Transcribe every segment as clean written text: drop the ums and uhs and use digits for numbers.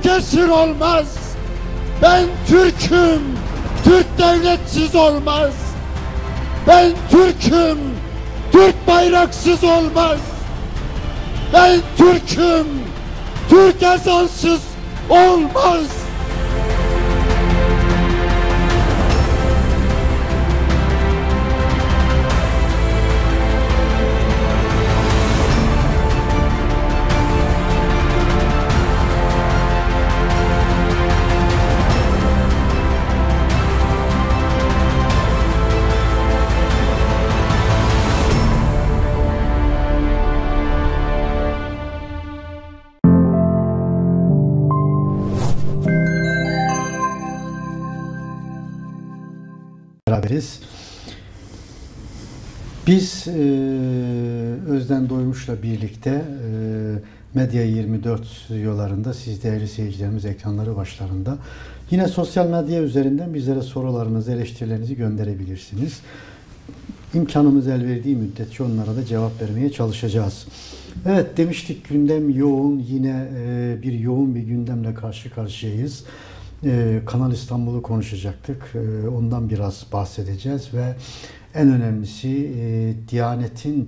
esir olmaz. Ben Türk'üm, Türk devletsiz olmaz. Ben Türk'üm, Türk bayraksız olmaz. Ben Türk'üm, Türk ezansız olmaz. Beraberiz. Biz Özden Doymuş'la birlikte Medya 24 stüdyolarında, siz değerli seyircilerimiz ekranları başlarında, yine sosyal medya üzerinden bizlere sorularınızı, eleştirilerinizi gönderebilirsiniz. İmkanımız el verdiği müddetçe onlara da cevap vermeye çalışacağız. Evet, demiştik gündem yoğun, yine bir yoğun bir gündemle karşı karşıyayız. Kanal İstanbul'u konuşacaktık. Ondan biraz bahsedeceğiz ve en önemlisi Diyanet'in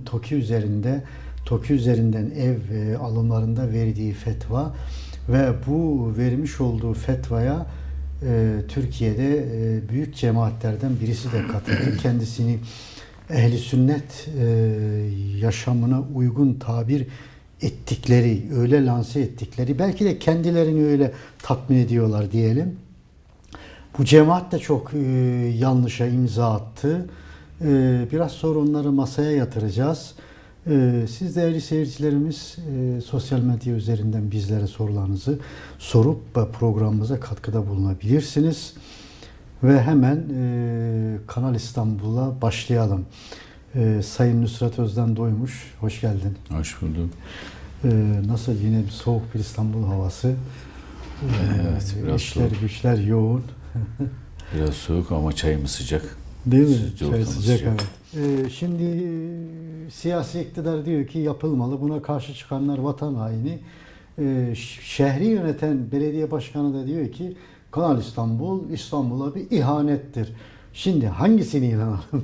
TOKİ üzerinden ev alımlarında verdiği fetva ve bu vermiş olduğu fetvaya Türkiye'de büyük cemaatlerden birisi de katıldı. Kendisini ehli sünnet yaşamına uygun tabir ettikleri, öyle lanse ettikleri, belki de kendilerini öyle tatmin ediyorlar diyelim. Bu cemaat de çok yanlışa imza attı. Biraz sonra onları masaya yatıracağız. Siz değerli seyircilerimiz sosyal medya üzerinden bizlere sorularınızı sorup programımıza katkıda bulunabilirsiniz. Ve hemen Kanal İstanbul'a başlayalım. Sayın Nusret Özden Doymuş, hoş geldin. Hoş bulduk. Nasıl, yine bir soğuk bir İstanbul havası? Evet, biraz işler, soğuk. güçler yoğun. Biraz soğuk ama çayımız sıcak. Değil mi? Çay sıcak, evet. Şimdi siyasi iktidar diyor ki yapılmalı. Buna karşı çıkanlar vatan haini. Şehri yöneten belediye başkanı da diyor ki Kanal İstanbul, İstanbul'a bir ihanettir. Şimdi hangisini inanalım?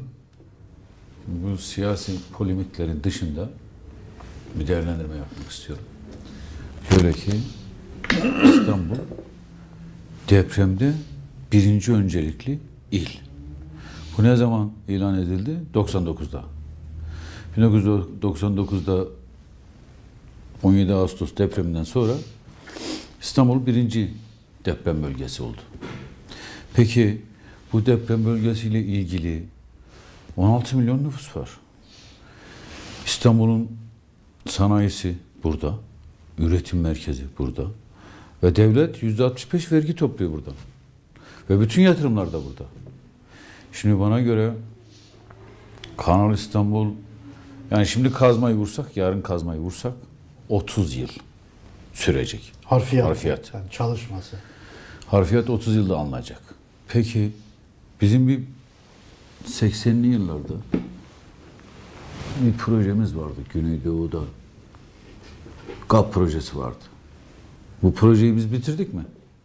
Bu siyasi polemiklerin dışında bir değerlendirme yapmak istiyorum. Şöyle ki İstanbul depremde birinci öncelikli il. Bu ne zaman ilan edildi? 99'da. 1999'da 17 Ağustos depreminden sonra İstanbul birinci deprem bölgesi oldu. Peki bu deprem bölgesiyle ilgili 16 milyon nüfus var. İstanbul'un sanayisi burada, üretim merkezi burada ve devlet %65 vergi topluyor burada. Ve bütün yatırımlar da burada. Şimdi bana göre Kanal İstanbul, yani şimdi kazmayı vursak, yarın kazmayı vursak 30 yıl sürecek. Harfiyat. Yani çalışması. Harfiyat 30 yılda alınacak. Peki bizim bir 80'li yıllarda bir projemiz vardı Güneydoğu'da. GAP projesi vardı. Bu projeyi biz bitirdik mi?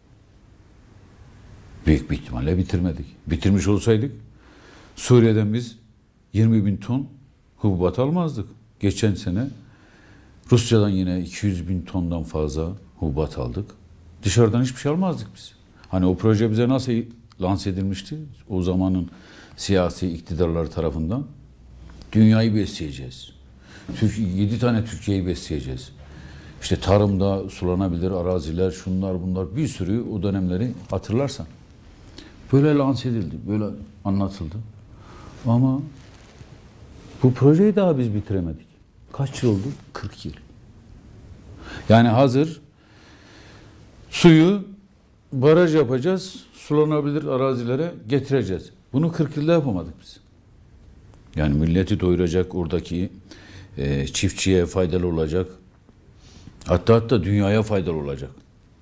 Büyük bir ihtimalle bitirmedik. Bitirmiş olsaydık Suriye'den biz 20 bin ton hububat almazdık. Geçen sene Rusya'dan yine 200 bin tondan fazla hububat aldık. Dışarıdan hiçbir şey almazdık biz. Hani o proje bize nasıl lanse edilmişti? O zamanın siyasi iktidarlar tarafından. Dünyayı besleyeceğiz. 7 tane Türkiye'yi besleyeceğiz. İşte tarımda sulanabilir araziler, şunlar bunlar, bir sürü o dönemleri hatırlarsan. Böyle lanse edildi, böyle anlatıldı. Ama bu projeyi daha biz bitiremedik. Kaç yıl oldu? 40 yıl. Yani hazır suyu baraj yapacağız, sulanabilir arazilere getireceğiz. Bunu 40 yılda yapamadık biz. Yani milleti doyuracak, oradaki çiftçiye faydalı olacak. Hatta dünyaya faydalı olacak.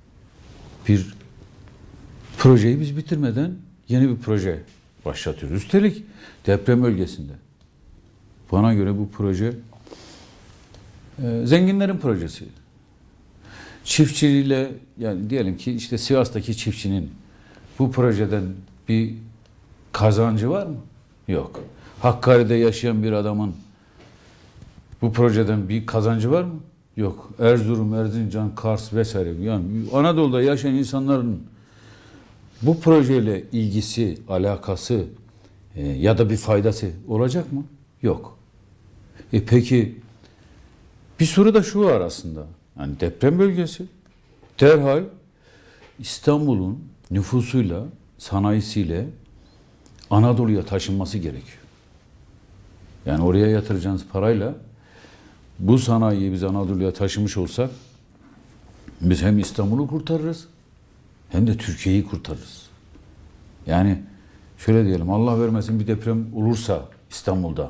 Bir projeyi biz bitirmeden yeni bir proje başlatıyoruz. Üstelik deprem bölgesinde. Bana göre bu proje zenginlerin projesi. çiftçiyle, yani diyelim ki işte Sivas'taki çiftçinin bu projeden bir kazancı var mı? Yok. Hakkari'de yaşayan bir adamın bu projeden bir kazancı var mı? Yok. Erzurum, Erzincan, Kars vesaire. Yani Anadolu'da yaşayan insanların bu projeyle ilgisi, alakası ya da bir faydası olacak mı? Yok. Peki bir soru da şu var aslında. Yani deprem bölgesi derhal İstanbul'un nüfusuyla, sanayisiyle Anadolu'ya taşınması gerekiyor. Yani oraya yatıracağınız parayla bu sanayiyi biz Anadolu'ya taşımış olsak biz hem İstanbul'u kurtarırız hem de Türkiye'yi kurtarırız. Yani şöyle diyelim, Allah vermesin bir deprem olursa İstanbul'da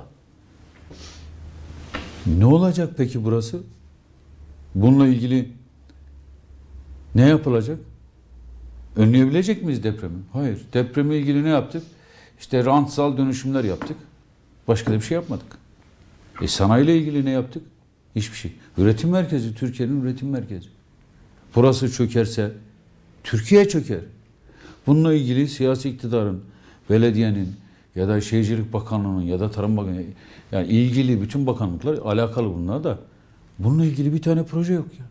ne olacak peki burası? Bununla ilgili ne yapılacak? Önleyebilecek miyiz depremi? Hayır. Depremle ilgili ne yaptık? İşte rantsal dönüşümler yaptık. Başka da bir şey yapmadık. Sanayiyle ilgili ne yaptık? Hiçbir şey. Üretim merkezi, Türkiye'nin üretim merkezi. Burası çökerse Türkiye çöker. Bununla ilgili siyasi iktidarın, belediyenin ya da Şehircilik Bakanlığı'nın ya da Tarım Bakanlığı, yani ilgili bütün bakanlıklar alakalı bunlar da bununla ilgili bir tane proje yok ya.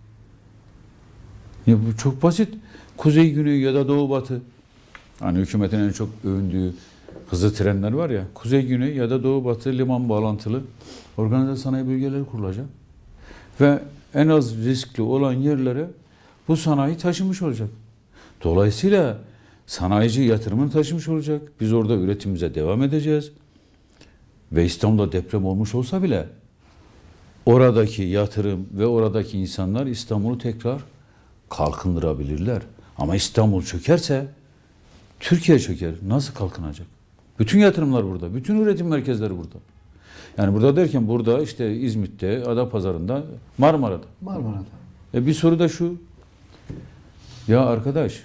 Ya bu çok basit. Kuzey, güney ya da doğu, batı. Hani hükümetin en çok övündüğü hızlı trenler var ya. Kuzey, güney ya da doğu, batı liman bağlantılı organize sanayi bölgeleri kurulacak. Ve en az riskli olan yerlere bu sanayi taşımış olacak. Dolayısıyla sanayici yatırımını taşımış olacak. Biz orada üretimimize devam edeceğiz. Ve İstanbul'da deprem olmuş olsa bile oradaki yatırım ve oradaki insanlar İstanbul'u tekrar kalkındırabilirler. Ama İstanbul çökerse Türkiye çöker. Nasıl kalkınacak? Bütün yatırımlar burada. Bütün üretim merkezleri burada. Yani burada derken burada işte İzmit'te, Adapazarı'nda, Marmara'da. Bir soru da şu. Ya arkadaş,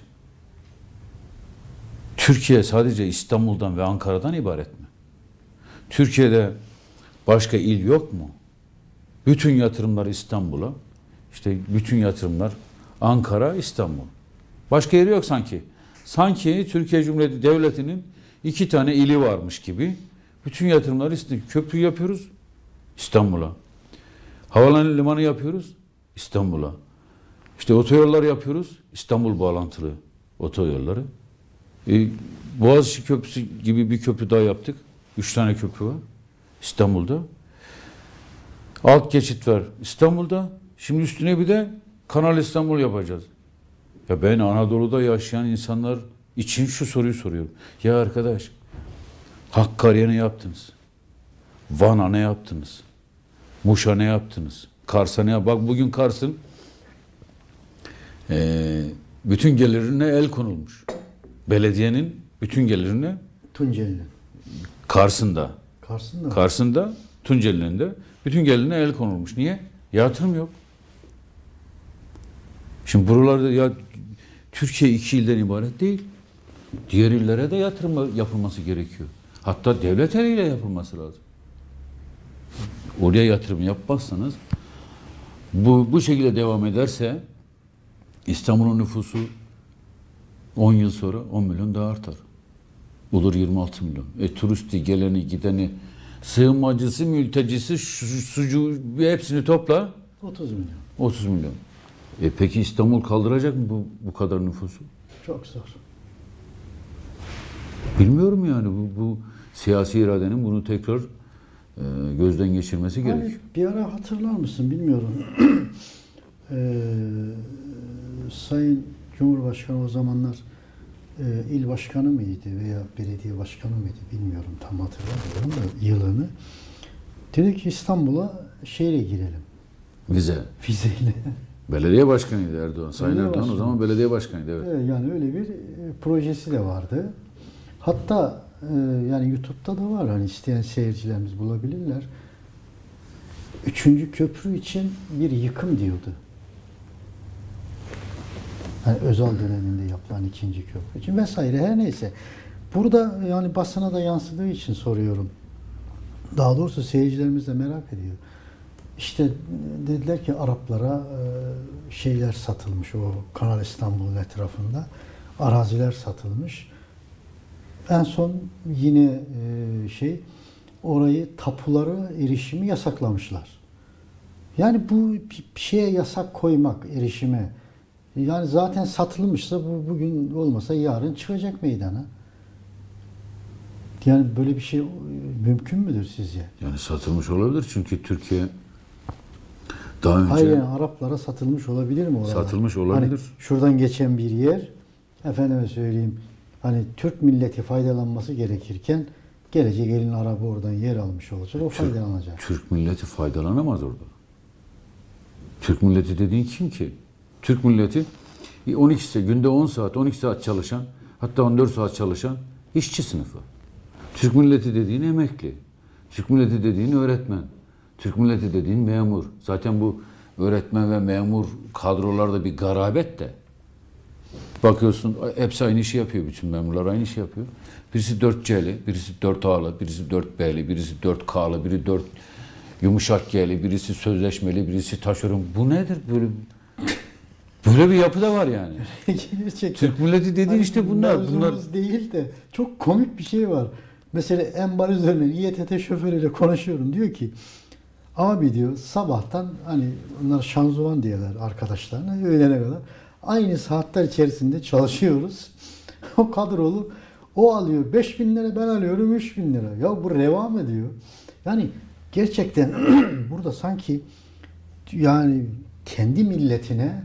Türkiye sadece İstanbul'dan ve Ankara'dan ibaret mi? Türkiye'de başka il yok mu? Bütün yatırımlar İstanbul'a. İşte bütün yatırımlar Ankara, İstanbul. Başka yeri yok sanki. Sanki Türkiye Cumhuriyeti Devleti'nin 2 tane ili varmış gibi. Bütün yatırımları köprü yapıyoruz İstanbul'a. Havalan limanı yapıyoruz İstanbul'a. İşte otoyollar yapıyoruz İstanbul bağlantılı otoyolları. Boğaziçi Köprüsü gibi bir köprü daha yaptık. 3 tane köprü var İstanbul'da. Alt geçit var İstanbul'da. Şimdi üstüne bir de Kanal İstanbul yapacağız. Ya ben Anadolu'da yaşayan insanlar için şu soruyu soruyorum. Ya arkadaş, Hakkari'ye ne yaptınız? Van'a ne yaptınız? Muş'a ne yaptınız? Kars'a ne yaptınız? Bak bugün Kars'ın bütün gelirine el konulmuş. Belediyenin bütün gelirine Tunceli. Kars'ında, Tunceli'nin de bütün gelirine el konulmuş. Niye? Yatırım yok. Şimdi buralarda ya Türkiye 2 ilden ibaret değil. Diğer illere de yatırım yapılması gerekiyor. Hatta devlet eliyle yapılması lazım. Oraya yatırım yapmazsanız bu şekilde devam ederse İstanbul'un nüfusu 10 yıl sonra 10 milyon daha artar. Olur 26 milyon. Turisti, geleni, gideni, sığınmacısı, mültecisi, sucu hepsini topla. 30 milyon. 30 milyon. Peki İstanbul kaldıracak mı bu kadar nüfusu? Çok zor. Bilmiyorum yani bu siyasi iradenin bunu tekrar gözden geçirmesi gerekiyor. Bir ara hatırlar mısın bilmiyorum. Sayın Cumhurbaşkanı o zamanlar il başkanı mıydı veya belediye başkanı mıydı bilmiyorum, tam hatırlamıyorum da yılını. Dedi ki İstanbul'a şeyle girelim. Vizeyle. Belediye başkanıydı Erdoğan. Sayın Erdoğan o zaman belediye başkanıydı. Evet. Yani öyle bir projesi de vardı. Hatta yani YouTube'da da var, hani isteyen seyircilerimiz bulabilirler. 3. köprü için bir yıkım diyordu. Yani Özal döneminde yapılan 2. köprü için vesaire, her neyse. Burada yani basına da yansıdığı için soruyorum. Daha doğrusu seyircilerimiz de merak ediyor. İşte dediler ki Araplara şeyler satılmış, o Kanal İstanbul'un etrafında araziler satılmış. En son yine orayı, tapuları, erişimi yasaklamışlar. Yani bu bir şeye yasak koymak, erişime. Yani zaten satılmışsa bu bugün olmasa yarın çıkacak meydana. Yani böyle bir şey mümkün müdür sizce? Yani satılmış olabilir çünkü Türkiye daha önce... Hayır, yani Araplara satılmış olabilir mi oralar? Satılmış olabilir. Hani şuradan geçen bir yer, efendime söyleyeyim, hani Türk milleti faydalanması gerekirken gelecek elin Arabı oradan yer almış olacak, o faydalanacak. Türk milleti faydalanamaz orada. Türk milleti dediğin kim ki? Türk milleti günde 10 saat, 12 saat çalışan, hatta 14 saat çalışan işçi sınıfı. Türk milleti dediğin emekli. Türk milleti dediğin öğretmen. Türk milleti dediğin memur. Zaten bu öğretmen ve memur kadrolarda bir garabet de. Bakıyorsun hepsi aynı işi yapıyor. Bütün memurlar aynı işi yapıyor. Birisi 4C'li, birisi 4A'lı, birisi 4B'li, birisi 4K'lı, biri 4 yumuşak G'li, birisi sözleşmeli, birisi taşeron. Bu nedir? Böyle bir yapı da var yani. Gerçekten. Türk milleti dediğin işte bunlar. Bunlar değil de çok komik bir şey var. Mesela en bariz örneğin İETT şoförüyle konuşuyorum. Diyor ki abi diyor sabahtan hani onlar şanzıman diyorlar arkadaşlarına öğlene kadar. Aynı saatler içerisinde çalışıyoruz. O kadrolu o alıyor 5.000 lira, ben alıyorum 3.000 lira. Ya bu reva mı diyor. Yani gerçekten burada sanki yani kendi milletine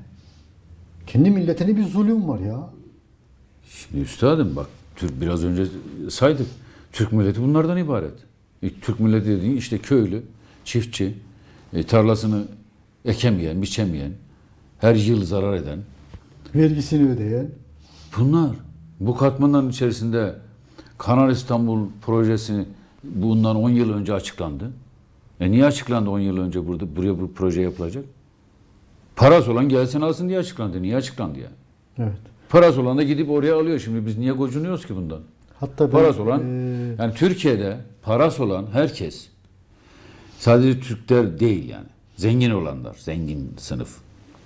bir zulüm var ya. Şimdi üstadım bak biraz önce saydık. Türk milleti bunlardan ibaret. Türk milleti dediğin işte köylü, çiftçi, tarlasını ekemeyen, biçemeyen, her yıl zarar eden. Vergisini ödeyen. Bunlar. Bu katmanların içerisinde Kanal İstanbul projesi bundan 10 yıl önce açıklandı. Niye açıklandı 10 yıl önce buraya bu proje yapılacak? Parası olan gelsin alsın diye açıklandı. Niye açıklandı yani? Evet. Parası olan da gidip oraya alıyor. Şimdi biz niye gocunuyoruz ki bundan? Hatta parası olan, yani Türkiye'de parası olan herkes, sadece Türkler değil yani, zengin olanlar, zengin sınıf.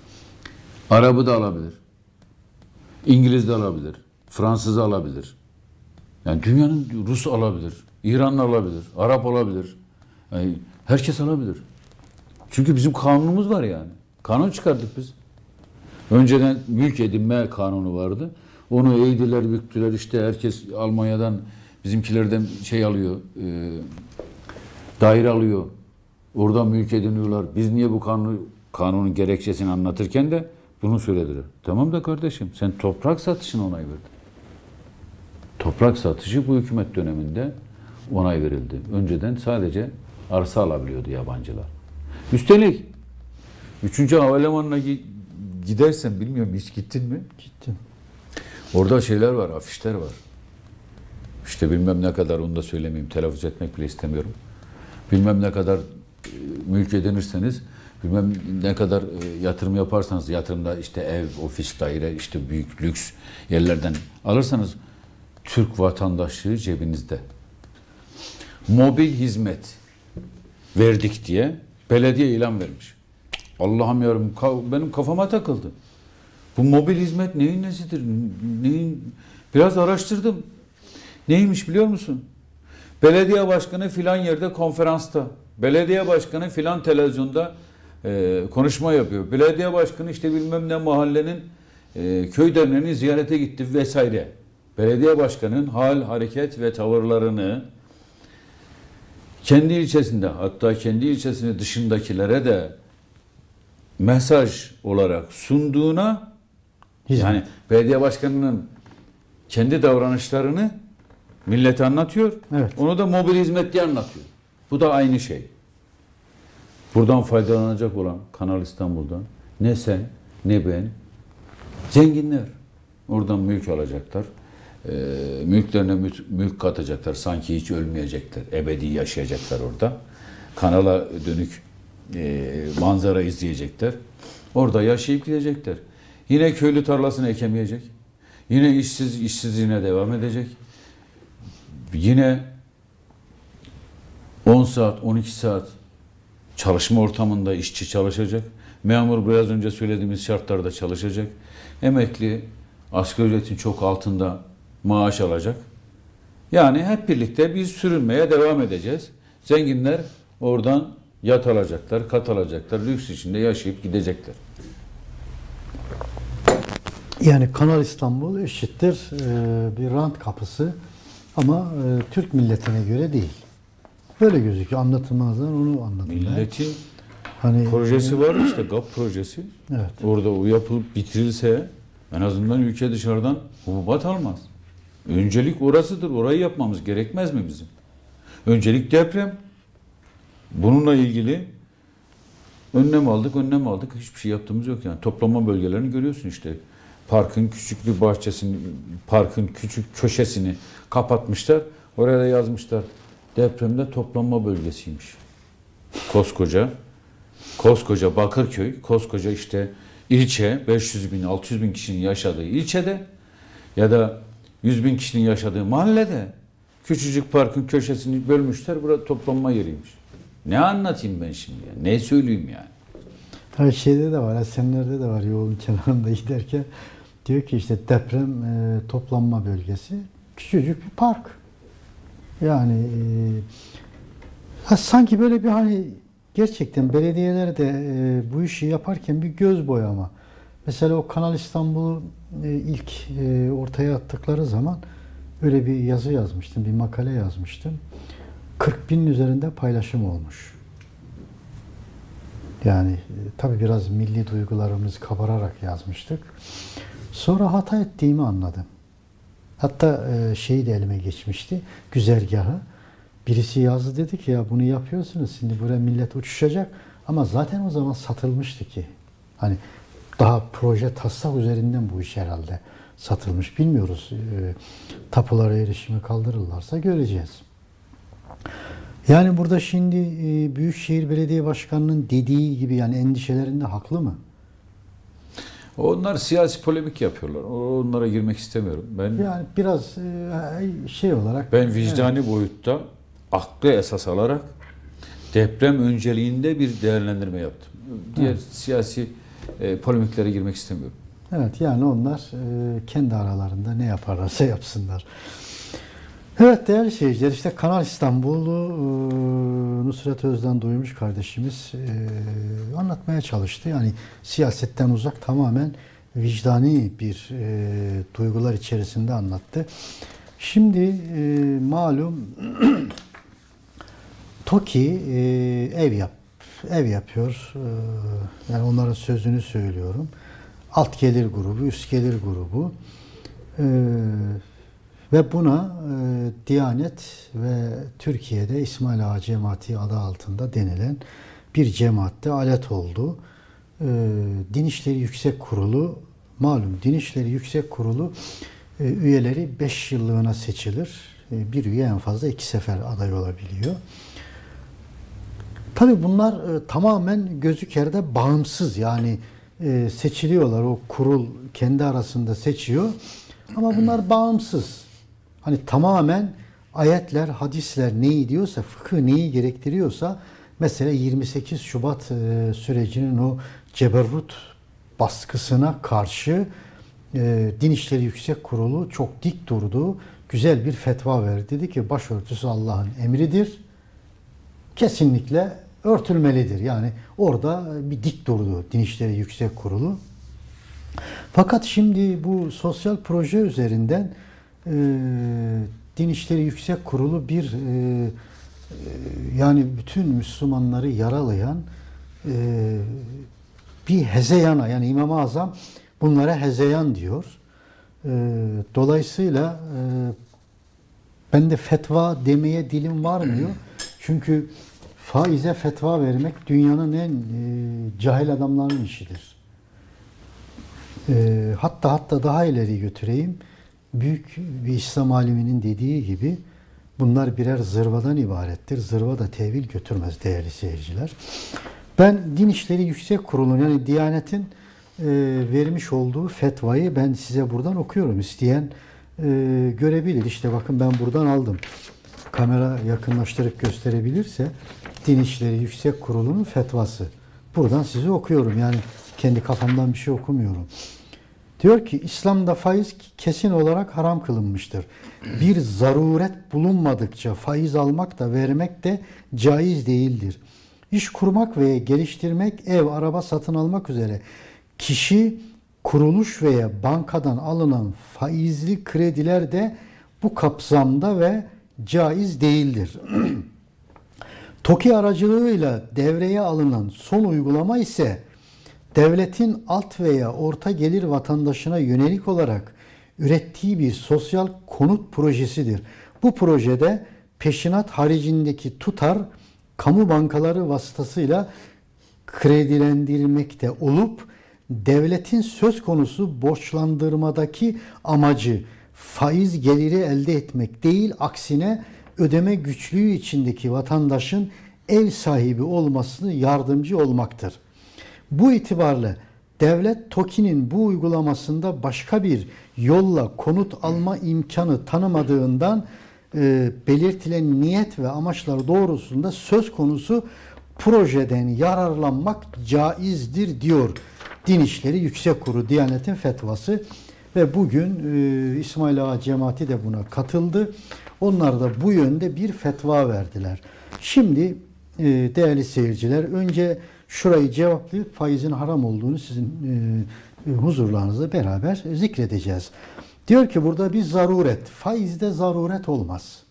Arabı da alabilir, İngiliz de alabilir, Fransız alabilir. Yani dünyanın Rus alabilir, İranlı alabilir, Arap alabilir. Yani herkes alabilir. Çünkü bizim kanunumuz var yani. Kanun çıkardık biz. Önceden mülk edinme kanunu vardı. Onu eğdiler, büktüler. İşte herkes Almanya'dan, bizimkilerden şey alıyor, daire alıyor. Oradan mülk ediniyorlar. Biz niye bu kanunun gerekçesini anlatırken de bunu söylediler. Tamam da kardeşim, sen toprak satışına onay verdin. Toprak satışı bu hükümet döneminde onay verildi. Önceden sadece arsa alabiliyordu yabancılar. Üstelik 3. Havalimanı'na gidersen, bilmiyorum hiç gittin mi? Gittim. Orada şeyler var, afişler var. İşte bilmem ne kadar, onu da söylemeyeyim, telaffuz etmek bile istemiyorum. Bilmem ne kadar mülk edinirseniz, bilmem ne kadar yatırım yaparsanız, yatırımda işte ev, ofis, daire, işte büyük lüks yerlerden alırsanız Türk vatandaşlığı cebinizde. Mobil hizmet verdik diye belediye ilan vermiş. Allah'ım yarabbim, benim kafama takıldı. Bu mobil hizmet neyin nesidir? Biraz araştırdım. Neymiş biliyor musun? Belediye başkanı filan yerde konferansta. Belediye başkanı filan televizyonda konuşma yapıyor. Belediye başkanı işte bilmem ne mahallenin köy derneğini ziyarete gitti vesaire. Belediye başkanının hal, hareket ve tavırlarını kendi ilçesinde, hatta kendi ilçesinin dışındakilere de mesaj olarak sunduğuna, yani belediye başkanının kendi davranışlarını millete anlatıyor. Evet. Onu da mobil hizmet diye anlatıyor. Bu da aynı şey. Buradan faydalanacak olan Kanal İstanbul'dan ne sen ne ben, zenginler oradan mülk alacaklar. Mülklerine mülk katacaklar. Sanki hiç ölmeyecekler. Ebedi yaşayacaklar orada. Kanala dönük manzara izleyecekler. Orada yaşayıp gidecekler. Yine köylü tarlasını ekemeyecek. Yine işsizliğine devam edecek. Yine 10 saat, 12 saat Çalışma ortamında işçi çalışacak. Memur biraz önce söylediğimiz şartlarda çalışacak. Emekli asgari ücretin çok altında maaş alacak. Yani hep birlikte biz sürünmeye devam edeceğiz. Zenginler oradan yat alacaklar, kat alacaklar, lüks içinde yaşayıp gidecekler. Yani Kanal İstanbul eşittir bir rant kapısı ama Türk milletine göre değil. Böyle gözüküyor. Anlatılmazdan onu anladım. Milletin hani projesi var işte, GAP projesi. Evet. Orada o yapılıp bitirilse en azından ülke dışarıdan hububat almaz. Öncelik orasıdır. Orayı yapmamız gerekmez mi bizim? Öncelik deprem. Bununla ilgili önlem aldık. Hiçbir şey yaptığımız yok yani. Toplama bölgelerini görüyorsun işte. Parkın küçük bir bahçesini, parkın küçük köşesini kapatmışlar. Oraya da yazmışlar. Depremde toplanma bölgesiymiş. Koskoca Bakırköy, koskoca işte ilçe, 500 bin, 600 bin kişinin yaşadığı ilçede ya da 100 bin kişinin yaşadığı mahallede küçücük parkın köşesini bölmüşler. Burada toplanma yeriymiş. Ne anlatayım ben şimdi ya? Ne söyleyeyim yani? Her şeyde de var, Esenler'de de var, yolun kenarında giderken diyor ki işte deprem toplanma bölgesi, küçücük bir park. Yani sanki böyle bir hani gerçekten belediyeler de bu işi yaparken bir göz boyama. Mesela o Kanal İstanbul'u ilk ortaya attıkları zaman öyle bir yazı yazmıştım, bir makale yazmıştım. 40 binin üzerinde paylaşım olmuş. Yani tabii biraz milli duygularımız kabararak yazmıştık. Sonra hata ettiğimi anladım. Hatta şeyi de elime geçmişti, güzergahı. Birisi yazdı, dedi ki ya bunu yapıyorsunuz, şimdi buraya millet uçuşacak. Ama zaten o zaman satılmıştı ki. Hani daha proje taslak üzerinden bu iş herhalde satılmış. Bilmiyoruz. Tapulara erişimi kaldırırlarsa göreceğiz. Yani burada şimdi Büyükşehir Belediye Başkanı'nın dediği gibi yani endişelerinde haklı mı? Onlar siyasi polemik yapıyorlar. Onlara girmek istemiyorum. Yani biraz şey olarak... Ben vicdani boyutta aklı esas alarak deprem önceliğinde bir değerlendirme yaptım. Diğer siyasi polemiklere girmek istemiyorum. Evet, yani onlar kendi aralarında ne yaparlarsa yapsınlar. Evet değerli seyirciler, işte Kanal İstanbul'u Nusret Özden Duymuş kardeşimiz anlatmaya çalıştı. Yani siyasetten uzak, tamamen vicdani bir duygular içerisinde anlattı. Şimdi malum TOKİ ev yapıyor. Yani onların sözünü söylüyorum. Alt gelir grubu, üst gelir grubu. Ve buna Diyanet ve Türkiye'de İsmail Ağa Cemaati adı altında denilen bir cemaatte alet oldu. Din İşleri Yüksek Kurulu, malum Din İşleri Yüksek Kurulu üyeleri 5 yıllığına seçilir. Bir üye en fazla 2 sefer aday olabiliyor. Tabii bunlar tamamen gözü kerde bağımsız, yani seçiliyorlar. O kurul kendi arasında seçiyor. Ama bunlar bağımsız. Hani tamamen ayetler, hadisler neyi diyorsa, fıkıh neyi gerektiriyorsa, mesela 28 Şubat sürecinin o ceberrut baskısına karşı Din İşleri Yüksek Kurulu çok dik durdu. Güzel bir fetva verdi. Dedi ki başörtüsü Allah'ın emridir. Kesinlikle örtülmelidir. Yani orada bir dik durdu Din İşleri Yüksek Kurulu. Fakat şimdi bu sosyal proje üzerinden Din İşleri Yüksek Kurulu bir yani bütün Müslümanları yaralayan bir hezeyana, yani İmam-ı Azam bunlara hezeyan diyor. Dolayısıyla ben de fetva demeye dilim varmıyor. Çünkü faize fetva vermek dünyanın en cahil adamlarının işidir. Hatta daha ileri götüreyim. Büyük bir İslam aliminin dediği gibi bunlar birer zırvadan ibarettir. Zırva da tevil götürmez değerli seyirciler. Ben Din İşleri Yüksek Kurulu'nun, yani Diyanet'in vermiş olduğu fetvayı ben size buradan okuyorum. İsteyen görebilir. İşte bakın ben buradan aldım. kamera yakınlaştırıp gösterebilirse Din İşleri Yüksek Kurulu'nun fetvası. Buradan size okuyorum. Yani kendi kafamdan bir şey okumuyorum. Diyor ki İslam'da faiz kesin olarak haram kılınmıştır. Bir zaruret bulunmadıkça faiz almak da vermek de caiz değildir. İş kurmak veya geliştirmek, ev, araba satın almak üzere kişi, kuruluş veya bankadan alınan faizli krediler de bu kapsamda ve caiz değildir. TOKİ aracılığıyla devreye alınan son uygulama ise devletin alt veya orta gelir vatandaşına yönelik olarak ürettiği bir sosyal konut projesidir. Bu projede peşinat haricindeki tutar kamu bankaları vasıtasıyla kredilendirilmekte olup devletin söz konusu borçlandırmadaki amacı faiz geliri elde etmek değil, aksine ödeme güçlüğü içindeki vatandaşın ev sahibi olmasını yardımcı olmaktır. Bu itibarla devlet TOKİ'nin bu uygulamasında başka bir yolla konut alma imkanı tanımadığından belirtilen niyet ve amaçlar doğrusunda söz konusu projeden yararlanmak caizdir diyor Din İşleri Yüksek Kurulu, Diyanet'in fetvası. Ve bugün İsmail Ağa cemaati de buna katıldı. Onlar da bu yönde bir fetva verdiler. Şimdi değerli seyirciler, önce şurayı cevaplayıp faizin haram olduğunu sizin huzurlarınızda beraber zikredeceğiz. Diyor ki burada bir zaruret. Faizde zaruret olmaz.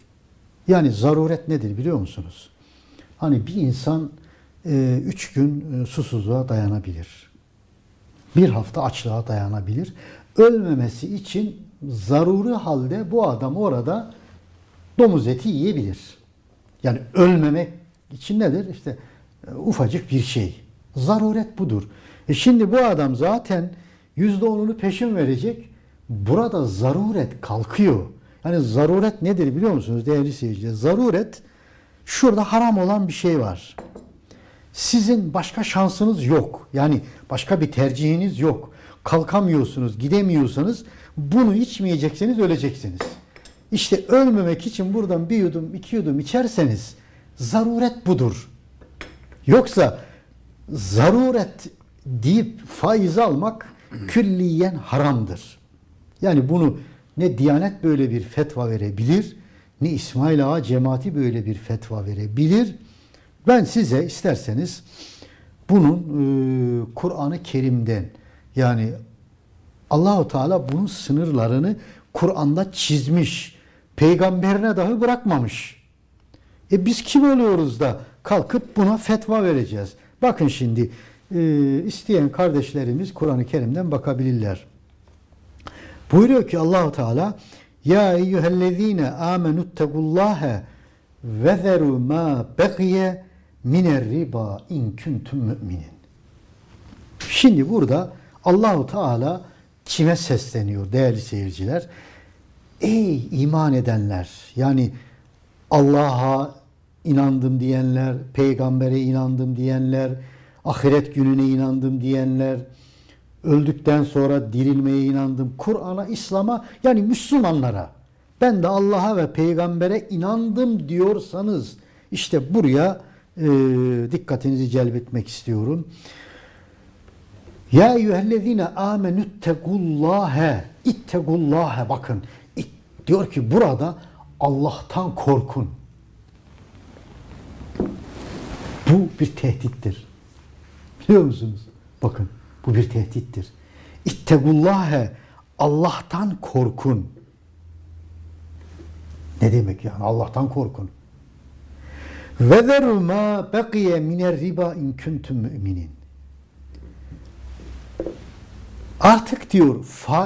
Yani zaruret nedir biliyor musunuz? Hani bir insan 3 gün susuzluğa dayanabilir. Bir hafta açlığa dayanabilir. Ölmemesi için zaruri halde bu adam orada domuz eti yiyebilir. Yani ölmemek için nedir? İşte ufacık bir şey. Zaruret budur. Şimdi bu adam zaten %10'unu peşin verecek. Burada zaruret kalkıyor. Yani zaruret nedir biliyor musunuz değerli seyirciler? Zaruret, şurada haram olan bir şey var. Sizin başka şansınız yok. Yani başka bir tercihiniz yok. Kalkamıyorsunuz, gidemiyorsanız bunu içmeyecekseniz öleceksiniz. İşte ölmemek için buradan bir yudum, 2 yudum içerseniz zaruret budur. Yoksa zaruret deyip faiz almak külliyen haramdır. Yani bunu ne Diyanet böyle bir fetva verebilir, ne İsmail Ağa cemaati böyle bir fetva verebilir. Ben size isterseniz bunun Kur'an-ı Kerim'den, yani Allahu Teala bunun sınırlarını Kur'an'da çizmiş. Peygamberine dahi bırakmamış. Biz kim oluyoruz da kalkıp buna fetva vereceğiz? Bakın şimdi isteyen kardeşlerimiz Kur'an-ı Kerim'den bakabilirler. Buyuruyor ki Allahu Teala: "Ya eyyühellezine amenüttegullâhe ve zeru ma beqiye miner riba in kuntum müminin." Şimdi burada Allahu Teala kime sesleniyor değerli seyirciler? Ey iman edenler, yani Allah'a inandım diyenler, peygambere inandım diyenler, ahiret gününe inandım diyenler, öldükten sonra dirilmeye inandım, Kur'an'a, İslam'a, yani Müslümanlara, ben de Allah'a ve peygambere inandım diyorsanız, işte buraya dikkatinizi celbetmek istiyorum. Ya eyyühellezine amenüttegullâhe, ittegullâhe, bakın diyor ki burada Allah'tan korkun. Bu bir tehdittir. Biliyor musunuz? Bakın bu bir tehdittir. İttegullâhe, Allah'tan korkun. Ne demek yani? Allah'tan korkun. Ve zeru ma beqiye miner riba in kuntum müminin. Artık diyor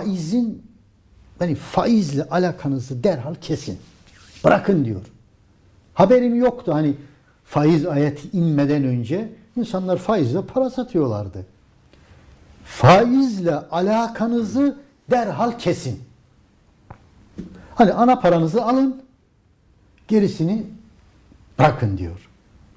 faizle alakanızı derhal kesin. Bırakın diyor. Haberim yoktu hani faiz ayeti inmeden önce insanlar faizle para satıyorlardı. Faizle alakanızı derhal kesin. Hani ana paranızı alın, gerisini bırakın diyor.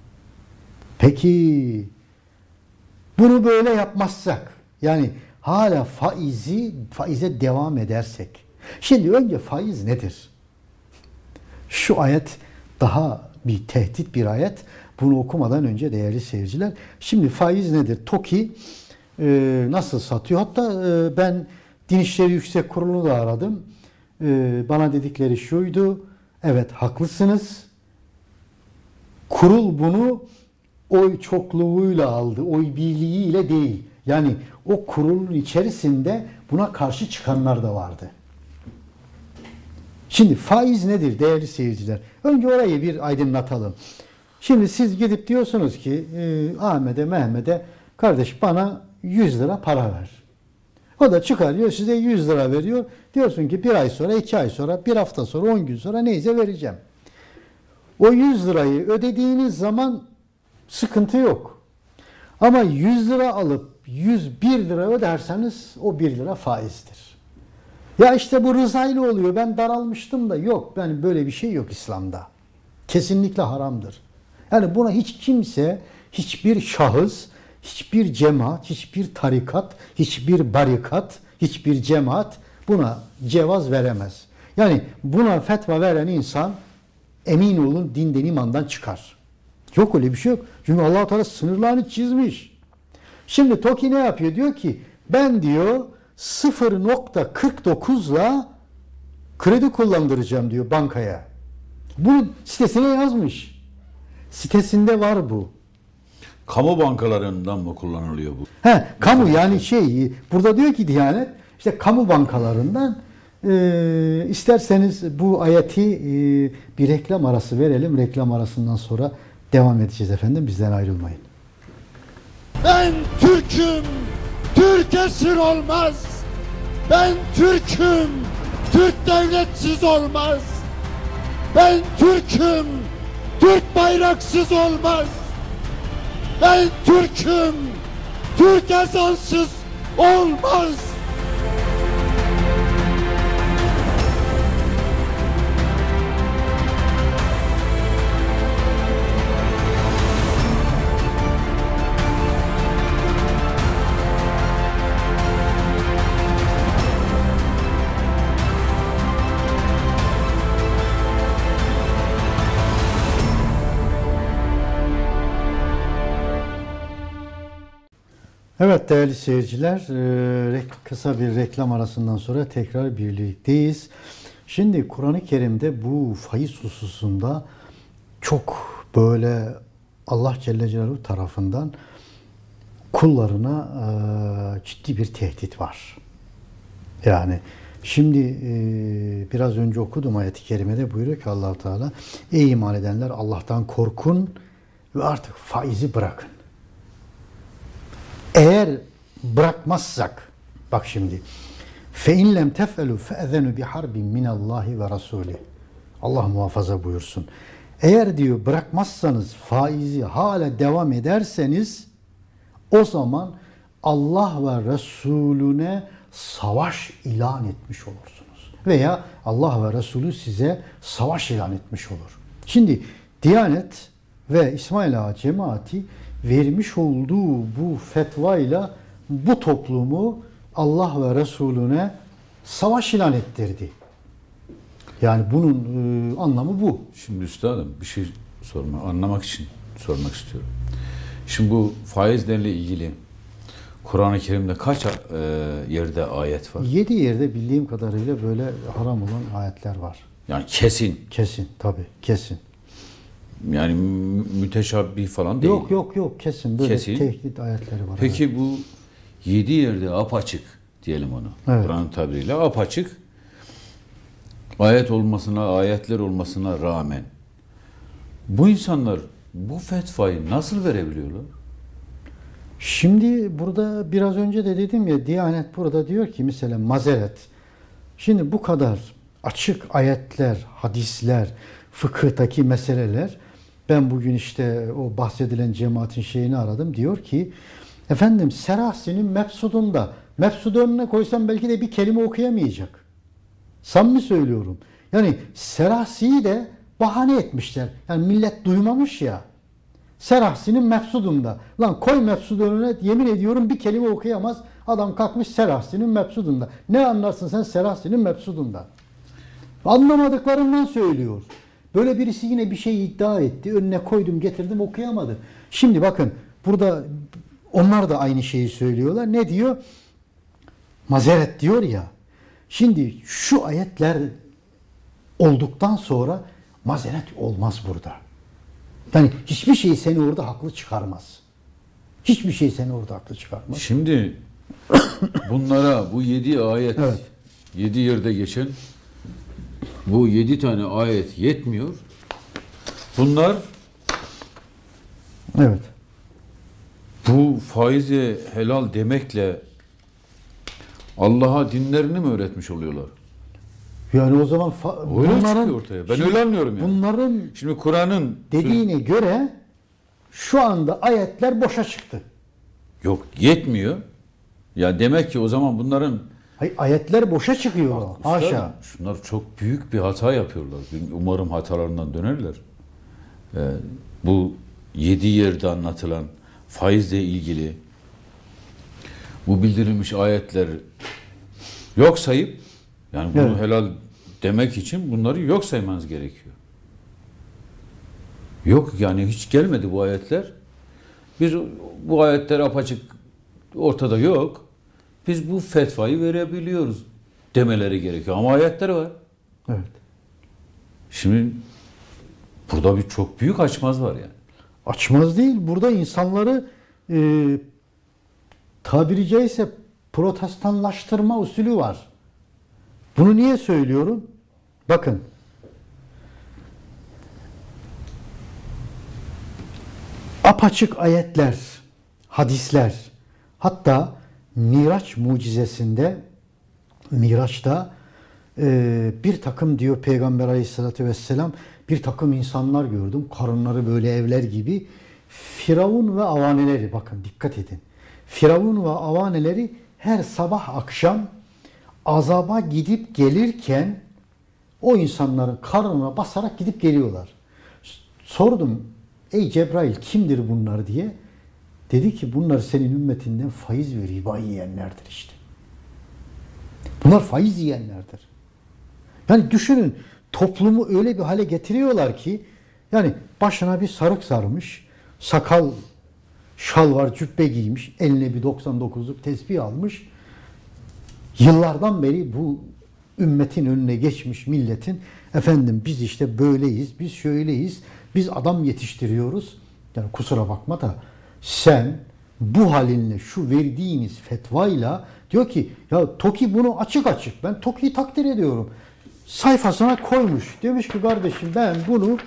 Peki bunu böyle yapmazsak, yani hala faize devam edersek. Şimdi önce faiz nedir? Şu ayet daha bir tehdit bir ayet. Bunu okumadan önce değerli seyirciler. Şimdi faiz nedir? TOKİ nasıl satıyor? Hatta ben Din İşleri Yüksek Kurulu'nu da aradım. Bana dedikleri şuydu. Evet haklısınız. Kurul bunu oy çokluğuyla aldı. Oy birliğiyle değil. Yani o kurulun içerisinde buna karşı çıkanlar da vardı. Şimdi faiz nedir değerli seyirciler? Önce orayı bir aydınlatalım. Şimdi siz gidip diyorsunuz ki Ahmet'e, Mehmet'e kardeş bana 100 lira para ver. O da çıkarıyor size 100 lira veriyor. Diyorsun ki bir ay sonra, 2 ay sonra, bir hafta sonra, 10 gün sonra neyse vereceğim. O 100 lirayı ödediğiniz zaman sıkıntı yok. Ama 100 lira alıp 101 lira öderseniz o 1 lira faizdir. Ya işte bu rızayla oluyor. Ben daralmıştım da yok. Yani böyle bir şey yok İslam'da. Kesinlikle haramdır. Yani buna hiç kimse, hiçbir şahıs, hiçbir cemaat, hiçbir tarikat, hiçbir barikat, hiçbir cemaat buna cevaz veremez. Yani buna fetva veren insan emin olun dinden imandan çıkar. Yok öyle bir şey yok. Çünkü Allah-u Teala sınırlarını çizmiş. Şimdi TOKİ ne yapıyor? Diyor ki ben diyor 0.49'la kredi kullandıracağım diyor bankaya. Bunun sitesine yazmış. Sitesinde var bu. Kamu bankalarından mı kullanılıyor bu? Kamu yani burada diyor ki Diyanet işte kamu bankalarından isterseniz bu ayeti bir reklam arası verelim. Reklam arasından sonra devam edeceğiz efendim. Bizden ayrılmayın. Ben Türk'üm, Türk esir olmaz. Ben Türk'üm, Türk devletsiz olmaz. Ben Türk'üm, Türk bayraksız olmaz. Ben Türk'üm, Türk ezansız olmaz. Evet değerli seyirciler, kısa bir reklam arasından sonra tekrar birlikteyiz. Şimdi Kur'an-ı Kerim'de bu faiz hususunda çok böyle Allah Celle Celaluhu tarafından kullarına ciddi bir tehdit var. Yani şimdi biraz önce okudum ayet-i kerimede buyuruyor ki Allah-u Teala ey iman edenler Allah'tan korkun ve artık faizi bırakın. Eğer bırakmazsak, bak şimdi, فَاِنْ لَمْ تَفْعَلُوا فَاَذَنُوا بِحَرْبٍ مِنَ اللّٰهِ وَرَسُولِهِ Allah muhafaza buyursun. Eğer diyor bırakmazsanız, faizi hala devam ederseniz, o zaman Allah ve Resulüne savaş ilan etmiş olursunuz. Veya Allah ve Resulü size savaş ilan etmiş olur. Şimdi Diyanet ve İsmail Ağa cemaati vermiş olduğu bu fetvayla bu toplumu Allah ve Resulüne savaş ilan ettirdi. Yani bunun anlamı bu. Şimdi üstadım bir şey anlamak için sormak istiyorum. Şimdi bu faizlerle ilgili Kur'an-ı Kerim'de kaç yerde ayet var? 7 yerde bildiğim kadarıyla böyle haram olan ayetler var. Yani kesin. Kesin tabii kesin. Yani müteşabbih falan değil. Yok kesin böyle kesin. Tehdit ayetleri var. Peki evet. Bu 7 yerde apaçık diyelim onu. Evet. Kur'an tabiriyle apaçık ayetler olmasına rağmen bu insanlar bu fetvayı nasıl verebiliyorlar? Şimdi burada biraz önce de dedim ya Diyanet burada diyor ki mesela mazeret. Şimdi bu kadar açık ayetler, hadisler, fıkıhtaki meseleler ben bugün işte o bahsedilen cemaatin şeyini aradım. Diyor ki efendim Serahsi'nin Mepsud'u önüne koysam belki de bir kelime okuyamayacak. Samimi söylüyorum. Yani Serahsi'yi de bahane etmişler. Yani millet duymamış ya. Serahsi'nin Mepsud'unda. Lan koy Mepsud'u önüne yemin ediyorum bir kelime okuyamaz. Adam kalkmış Serahsi'nin Mepsud'unda. Ne anlarsın sen Serahsi'nin Mepsud'unda? Anlamadıklarından söylüyor. Böyle birisi yine bir şey iddia etti. Önüne koydum, getirdim, okuyamadı. Şimdi bakın burada onlar da aynı şeyi söylüyorlar. Ne diyor? Mazeret diyor ya. Şimdi şu ayetler olduktan sonra mazeret olmaz burada. Yani hiçbir şey seni orada haklı çıkarmaz. Hiçbir şey seni orada haklı çıkarmaz. Şimdi bunlara bu 7 ayet, Evet. 7 yerde geçen bu 7 tane ayet yetmiyor. Bunlar Evet. bu faize helal demekle Allah'a dinlerini mi öğretmiş oluyorlar? Yani o zaman Öyle çıkıyor ortaya. Ben öyle anlıyorum yani. Bunların Şimdi Kur'an'ın dediğine göre şu anda ayetler boşa çıktı. yok yetmiyor. Ya demek ki o zaman bunların Hayır, ayetler boşa çıkıyor. Haşa. Üstadım, şunlar çok büyük bir hata yapıyorlar. Umarım hatalarından dönerler. Bu 7 yerde anlatılan faizle ilgili bu bildirilmiş ayetler yok sayıp yani bunu Evet. helal demek için bunları yok saymanız gerekiyor. Yok yani hiç gelmedi bu ayetler. Biz bu ayetler apaçık ortada yok. Biz bu fetvayı verebiliyoruz demeleri gerekiyor. Ama ayetler var. Evet. Şimdi burada bir çok büyük açmaz var yani. Açmaz değil. Burada insanları tabiri caizse protestanlaştırma usulü var. Bunu niye söylüyorum? Bakın. Apaçık ayetler, hadisler, hatta Miraç mucizesinde, Miraç'ta bir takım diyor Peygamber Aleyhisselatü Vesselam, bir takım insanlar gördüm. Karınları böyle evler gibi. Firavun ve avaneleri, bakın dikkat edin. Firavun ve avaneleri her sabah akşam azaba gidip gelirken o insanların karnına basarak gidip geliyorlar. Sordum, ey Cebrail kimdir bunlar diye. Dedi ki bunlar senin ümmetinden faiz ve riba yiyenlerdir işte. Bunlar faiz yiyenlerdir. Yani düşünün, toplumu öyle bir hale getiriyorlar ki yani başına bir sarık sarmış, sakal, şal var, cübbe giymiş, eline bir 99'luk tesbih almış. Yıllardan beri bu ümmetin önüne geçmiş milletin efendim biz işte böyleyiz, biz şöyleyiz, biz adam yetiştiriyoruz. Yani kusura bakma da sen bu halinle şu verdiğiniz fetvayla diyor ki ya TOKİ bunu açık açık ben TOKİ'yi takdir ediyorum. Sayfasına koymuş. Demiş ki kardeşim ben bunu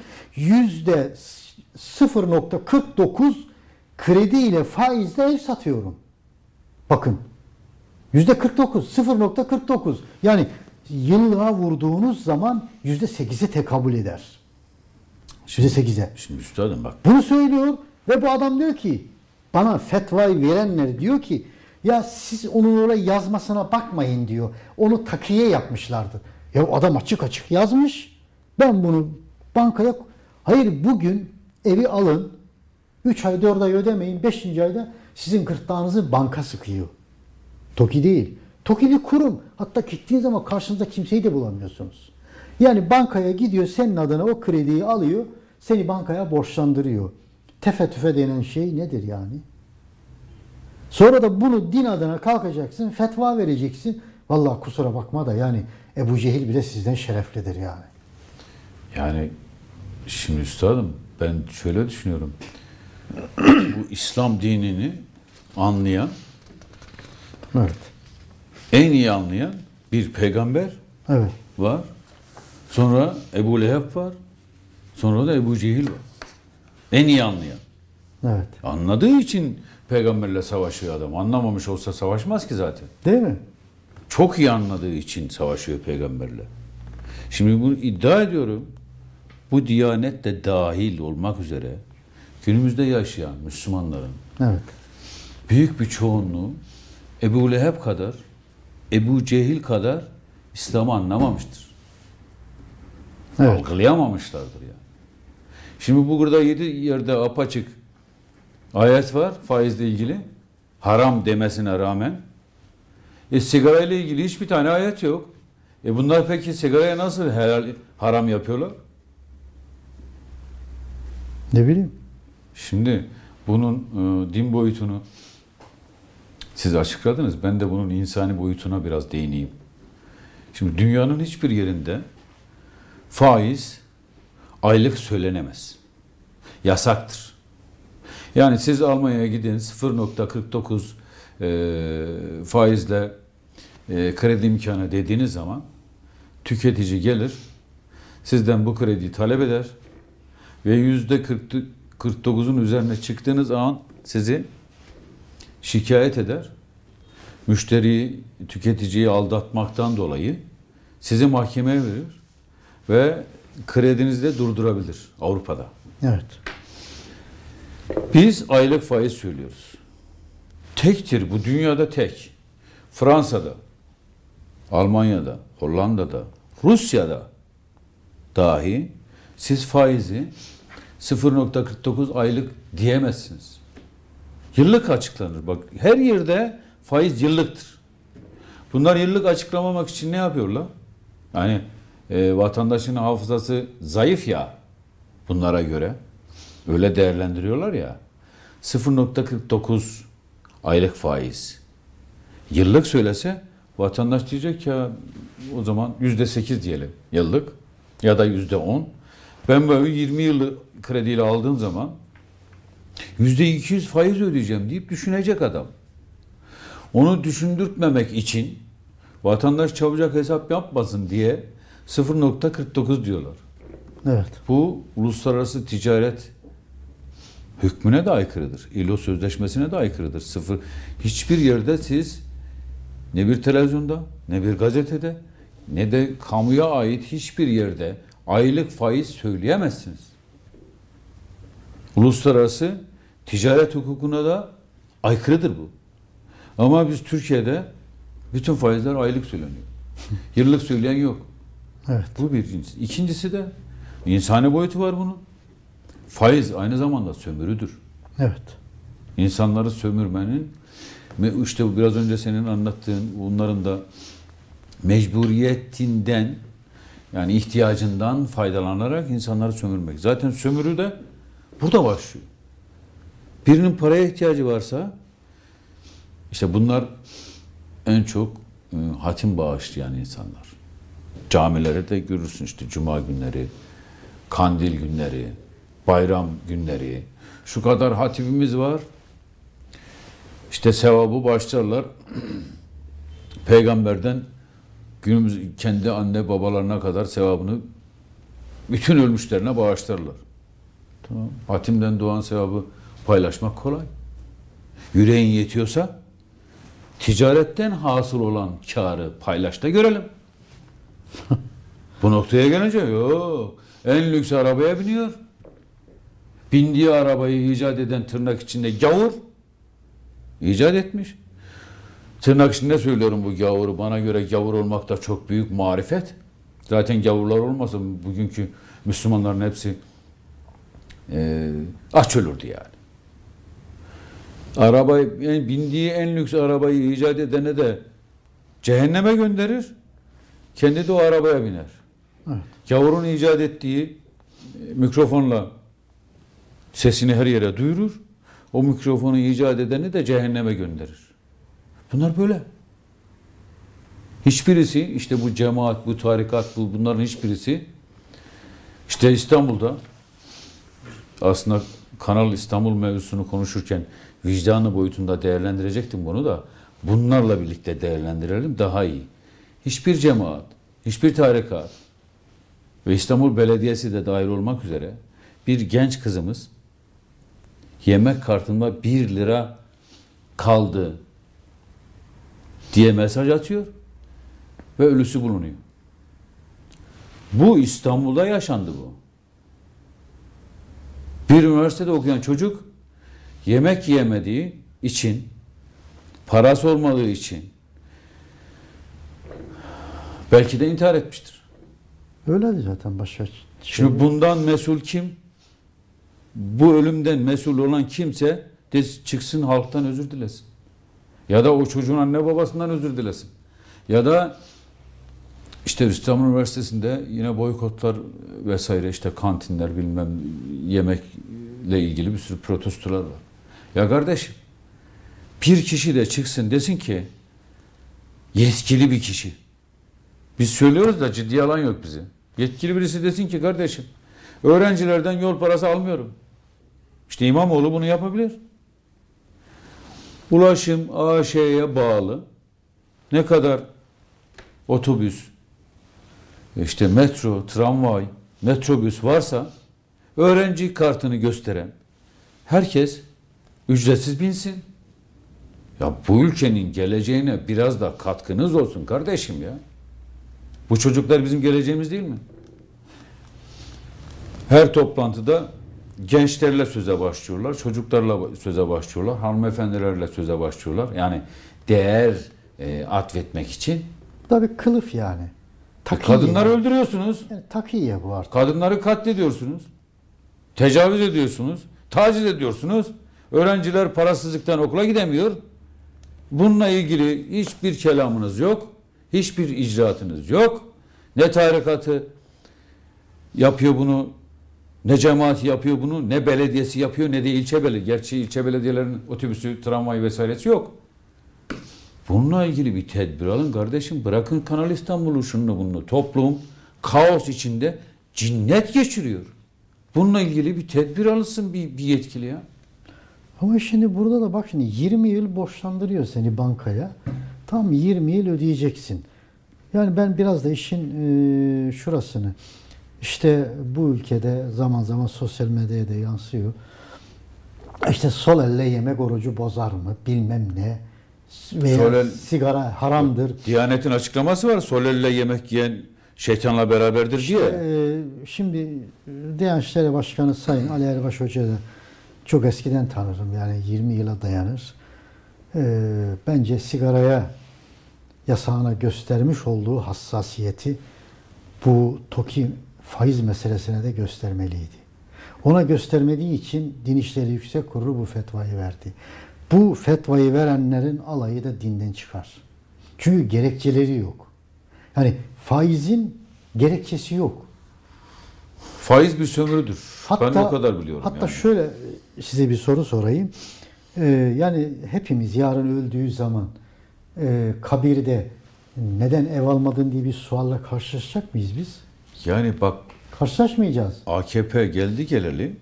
%0.49 kredi ile faizle ev satıyorum. Bakın. %49, 0.49. Yani yıllığa vurduğunuz zaman %8'e tekabül eder. %8'e. Şimdi üstadım bak. Bunu söylüyor ve bu adam diyor ki bana fetvayı verenler diyor ki ya siz onun oraya yazmasına bakmayın diyor. Onu takiye yapmışlardı. Ya adam açık açık yazmış. Ben bunu bankaya... Hayır bugün evi alın. 3 ay 4 ay ödemeyin. 5. ayda sizin gırtlağınızı banka sıkıyor. TOKİ değil. TOKİ bir kurum. Hatta gittiğiniz zaman karşınızda kimseyi de bulamıyorsunuz. Yani bankaya gidiyor senin adına o krediyi alıyor. Seni bankaya borçlandırıyor. Tefe tüfe denen şey nedir yani? Sonra da bunu din adına kalkacaksın, fetva vereceksin. Vallahi kusura bakma da yani Ebu Cehil bile sizden şereflidir yani. Yani şimdi üstadım ben şöyle düşünüyorum. Bu İslam dinini anlayan, Evet. en iyi anlayan bir peygamber Evet. var. Sonra Ebu Leheb var. Sonra da Ebu Cehil var. En iyi anlayan. Evet. Anladığı için peygamberle savaşıyor adam. Anlamamış olsa savaşmaz ki zaten. Değil mi? Çok iyi anladığı için savaşıyor peygamberle. Şimdi bunu iddia ediyorum. Bu diyanet de dahil olmak üzere günümüzde yaşayan Müslümanların Evet. büyük bir çoğunluğu Ebu Leheb kadar, Ebu Cehil kadar İslam'ı anlamamıştır. Evet. Algılayamamışlardır yani. Şimdi bu burada 7 yerde apaçık ayet var faizle ilgili. Haram demesine rağmen. Sigara ile ilgili hiçbir tane ayet yok. Bunlar peki sigaraya nasıl helal, haram yapıyorlar? Ne bileyim. Şimdi bunun din boyutunu siz açıkladınız. Ben de bunun insani boyutuna biraz değineyim. Şimdi dünyanın hiçbir yerinde faiz aylık söylenemez. Yasaktır. Yani siz Almanya'ya gidin 0.49 faizle kredi imkanı dediğiniz zaman tüketici gelir, sizden bu krediyi talep eder ve %49'un üzerine çıktığınız an sizi şikayet eder. Müşteriyi, tüketiciyi aldatmaktan dolayı sizi mahkemeye verir ve kredinizi de durdurabilir Avrupa'da. Evet. Biz aylık faiz söylüyoruz. Tektir, bu dünyada tek. Fransa'da, Almanya'da, Hollanda'da, Rusya'da dahi siz faizi 0.49 aylık diyemezsiniz. Yıllık açıklanır. Bak her yerde faiz yıllıktır. Bunlar yıllık açıklamamak için ne yapıyorlar? Yani vatandaşın hafızası zayıf ya bunlara göre. Öyle değerlendiriyorlar ya. 0.49 aylık faiz. Yıllık söylese vatandaş diyecek ya o zaman %8 diyelim yıllık ya da %10. Ben böyle 20 yıllık krediyle aldığım zaman %200 faiz ödeyeceğim deyip düşünecek adam. Onu düşündürtmemek için vatandaş çabucak hesap yapmasın diye 0.49 diyorlar. Evet. Bu uluslararası ticaret hükmüne de aykırıdır. ILO sözleşmesine de aykırıdır. Hiçbir yerde siz ne bir televizyonda, ne bir gazetede, ne de kamuya ait hiçbir yerde aylık faiz söyleyemezsiniz. Uluslararası ticaret hukukuna da aykırıdır bu. Ama biz Türkiye'de bütün faizler aylık söyleniyor. Yıllık söyleyen yok. Evet. Bu birincisi. İkincisi de insani boyutu var bunun. Faiz aynı zamanda sömürüdür. Evet. İnsanları sömürmenin işte biraz önce senin anlattığın bunların da mecburiyetinden yani ihtiyacından faydalanarak insanları sömürmek. Zaten sömürü de burada başlıyor. Birinin paraya ihtiyacı varsa işte bunlar en çok hatim bağışlayan insanlar. Camilere de görürsün işte cuma günleri, kandil günleri, bayram günleri. Şu kadar hatibimiz var. İşte sevabı başlarlar. Peygamberden günümüz kendi anne babalarına kadar sevabını bütün ölmüşlerine bağışlarlar. Tamam. Hatimden doğan sevabı paylaşmak kolay. Yüreğin yetiyorsa ticaretten hasıl olan kârı paylaş da görelim. Bu noktaya gelince yok. En lüks arabaya biniyor. Bindiği arabayı icat eden tırnak içinde gavur icat etmiş. Tırnak içinde söylüyorum bu gavuru. Bana göre gavur olmak da çok büyük marifet. Zaten gavurlar olmasa bugünkü Müslümanların hepsi aç ölürdü yani. Bindiği en lüks arabayı icat edene de cehenneme gönderir. Kendi de o arabaya biner. Evet. Gavurun icat ettiği mikrofonla sesini her yere duyurur. O mikrofonu icat edeni de cehenneme gönderir. Bunlar böyle. Hiçbirisi işte bu cemaat, bu tarikat, bunların hiçbirisi işte İstanbul'da aslında Kanal İstanbul mevzusunu konuşurken vicdanı boyutunda değerlendirecektim bunu da bunlarla birlikte değerlendirelim daha iyi. Hiçbir cemaat, hiçbir tarikat ve İstanbul Belediyesi de dahil olmak üzere bir genç kızımız yemek kartında 1 lira kaldı diye mesaj atıyor ve ölüsü bulunuyor. Bu İstanbul'da yaşandı bu. Bir üniversitede okuyan çocuk yemek yemediği için, parası olmadığı için belki de intihar etmiştir. Öyleydi zaten başka. Şimdi bundan mesul kim? Bu ölümden mesul olan kimse de çıksın halktan özür dilesin. Ya da o çocuğun anne babasından özür dilesin. Ya da İşte İstanbul Üniversitesi'nde yine boykotlar vesaire, işte kantinler, bilmem, yemekle ilgili bir sürü protestolar var. Ya kardeşim, bir kişi de çıksın desin ki, yetkili bir kişi. Biz söylüyoruz da ciddi alan yok bize. Yetkili birisi desin ki, kardeşim öğrencilerden yol parası almıyorum. İşte İmamoğlu bunu yapabilir. Ulaşım AŞ'ye bağlı ne kadar otobüs, işte metro, tramvay, metrobüs varsa öğrenci kartını gösteren herkes ücretsiz binsin. Ya bu ülkenin geleceğine biraz da katkınız olsun kardeşim ya. Bu çocuklar bizim geleceğimiz değil mi? Her toplantıda gençlerle söze başlıyorlar, çocuklarla söze başlıyorlar, hanımefendilerle söze başlıyorlar. Yani değer atfetmek için. Tabii kılıf yani. Takiye. Kadınları öldürüyorsunuz. Yani takiye bu artık. Kadınları katlediyorsunuz. Tecavüz ediyorsunuz. Taciz ediyorsunuz. Öğrenciler parasızlıktan okula gidemiyor. Bununla ilgili hiçbir kelamınız yok. Hiçbir icraatınız yok. Ne tarikatı yapıyor bunu, ne cemaati yapıyor bunu, ne belediyesi yapıyor, ne de ilçe belediye. Gerçi ilçe belediyelerin otobüsü, tramvay vesairesi yok. Bununla ilgili bir tedbir alın kardeşim. Bırakın Kanal İstanbul'u, şunu bunu. Toplum kaos içinde cinnet geçiriyor. Bununla ilgili bir tedbir alınsın bir yetkili ya. Ama şimdi burada da bak, şimdi 20 yıl borçlandırıyor seni bankaya. Tam 20 yıl ödeyeceksin. Yani ben biraz da işin şurasını, işte bu ülkede zaman zaman sosyal medyaya da yansıyor. İşte sol elle yemek orucu bozar mı bilmem ne. Veya sigara haramdır. Diyanet'in açıklaması var. Sol elle yemek yiyen şeytanla beraberdir diye. Şimdi Diyanet İşleri Başkanı Sayın Ali Erbaş Hoca da çok eskiden tanırım. Yani 20 yıla dayanır. Bence sigaraya yasağına göstermiş olduğu hassasiyeti bu TOKİ faiz meselesine de göstermeliydi. Ona göstermediği için Din İşleri Yüksek Kurulu bu fetvayı verdi. Bu fetvayı verenlerin alayı da dinden çıkar. Çünkü gerekçeleri yok. Yani faizin gerekçesi yok. Faiz bir sömürüdür. Hatta, ben o kadar biliyorum. Hatta yani. Şöyle size bir soru sorayım. Yani hepimiz yarın öldüğü zaman kabirde neden ev almadın diye bir sualla karşılaşacak mıyız biz? Yani bak, karşılaşmayacağız. AKP geldi geleli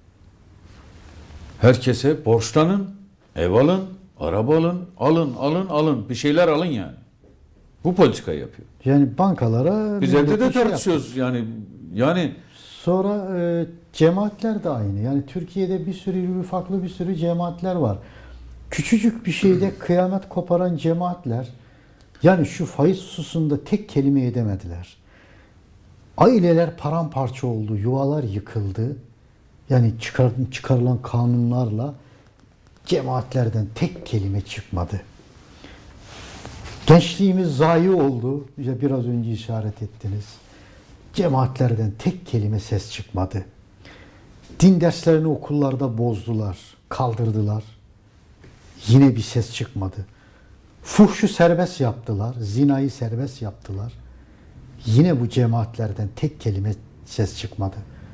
herkese borçlanın, ev alın, araba alın, bir şeyler alın yani. Bu politikayı yapıyor. Yani bankalara biz evde de tartışıyoruz yani. Sonra cemaatler de aynı. Yani Türkiye'de bir sürü farklı bir sürü cemaatler var. Küçücük bir şeyde kıyamet koparan cemaatler, yani şu faiz hususunda tek kelime edemediler. Aileler paramparça oldu, yuvalar yıkıldı. Yani çıkarılan kanunlarla cemaatlerden tek kelime çıkmadı. Gençliğimiz zayi oldu. İşte biraz önce işaret ettiniz. Cemaatlerden tek kelime ses çıkmadı. Din derslerini okullarda bozdular, kaldırdılar. Yine bir ses çıkmadı. Fuhşu serbest yaptılar, zinayı serbest yaptılar. Yine bu cemaatlerden tek kelime ses çıkmadı.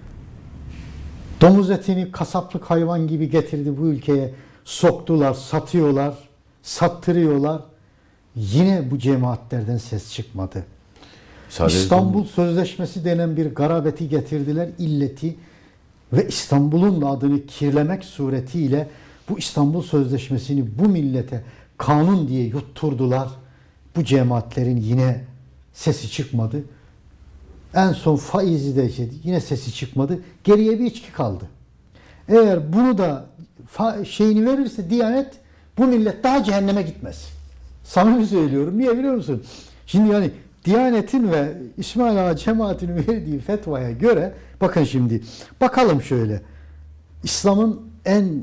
Domuz etini kasaplık hayvan gibi getirdi bu ülkeye, soktular, satıyorlar, sattırıyorlar. Yine bu cemaatlerden ses çıkmadı. Sadece İstanbul Sözleşmesi denen bir garabeti getirdiler, illeti ve İstanbul'un adını kirlemek suretiyle bu İstanbul Sözleşmesi'ni bu millete kanun diye yutturdular. Bu cemaatlerin yine sesi çıkmadı. En son faizi de yine sesi çıkmadı. Geriye bir içki kaldı. Eğer bunu da şeyini verirse Diyanet, bu millet daha cehenneme gitmez. Samimi söylüyorum. Niye biliyor musun? Şimdi yani Diyanet'in ve İsmail Ağa cemaatinin verdiği fetvaya göre, bakın şimdi bakalım şöyle. İslam'ın en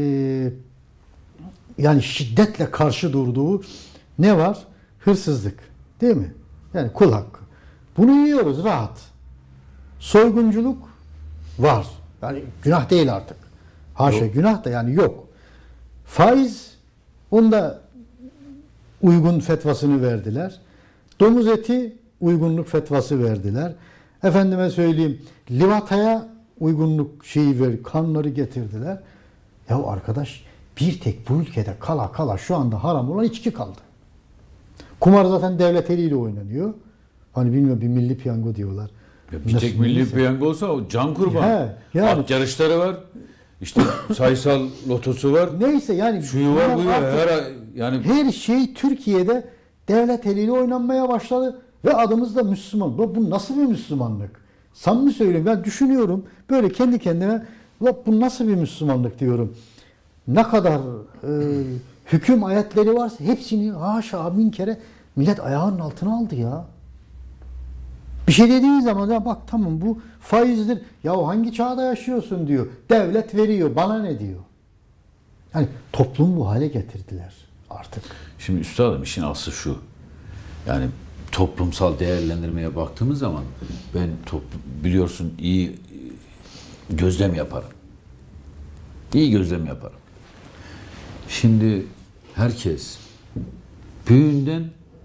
yani şiddetle karşı durduğu ne var? Hırsızlık. Değil mi? Yani kul hakkı. Bunu yiyoruz rahat. Soygunculuk var. Yani günah değil artık. Haşa, günah da yani yok. Faiz, onda uygun fetvasını verdiler. Domuz eti uygunluk fetvası verdiler. Efendime söyleyeyim, livataya uygunluk kanları getirdiler. Ya arkadaş, bir tek bu ülkede kala kala şu anda haram olan içki kaldı. Kumar zaten devlet eliyle oynanıyor. Hani bilmiyorum, bir milli piyango diyorlar. Ya bir tek milli piyango olsa o can kurban. Yani, at yarışları var. İşte sayısal lotosu var. Neyse yani. Şuyu var, buyu var. Yani her şey Türkiye'de devlet eliyle oynanmaya başladı ve adımız da Müslüman. Bu nasıl bir Müslümanlık? Samimi söyleyeyim, ben düşünüyorum böyle kendi kendime, bu nasıl bir Müslümanlık diyorum. Ne kadar hüküm ayetleri varsa hepsini haşa bin kere millet ayağının altına aldı ya. Bir şey dediğin zaman ya bak tamam bu faizdir. Ya hangi çağda yaşıyorsun diyor. Devlet veriyor, bana ne diyor. Yani toplum bu hale getirdiler artık. Şimdi üstadım, işin aslı şu. Yani toplumsal değerlendirmeye baktığımız zaman ben biliyorsun iyi gözlem yaparım. İyi gözlem yaparım. Şimdi herkes büyüğünden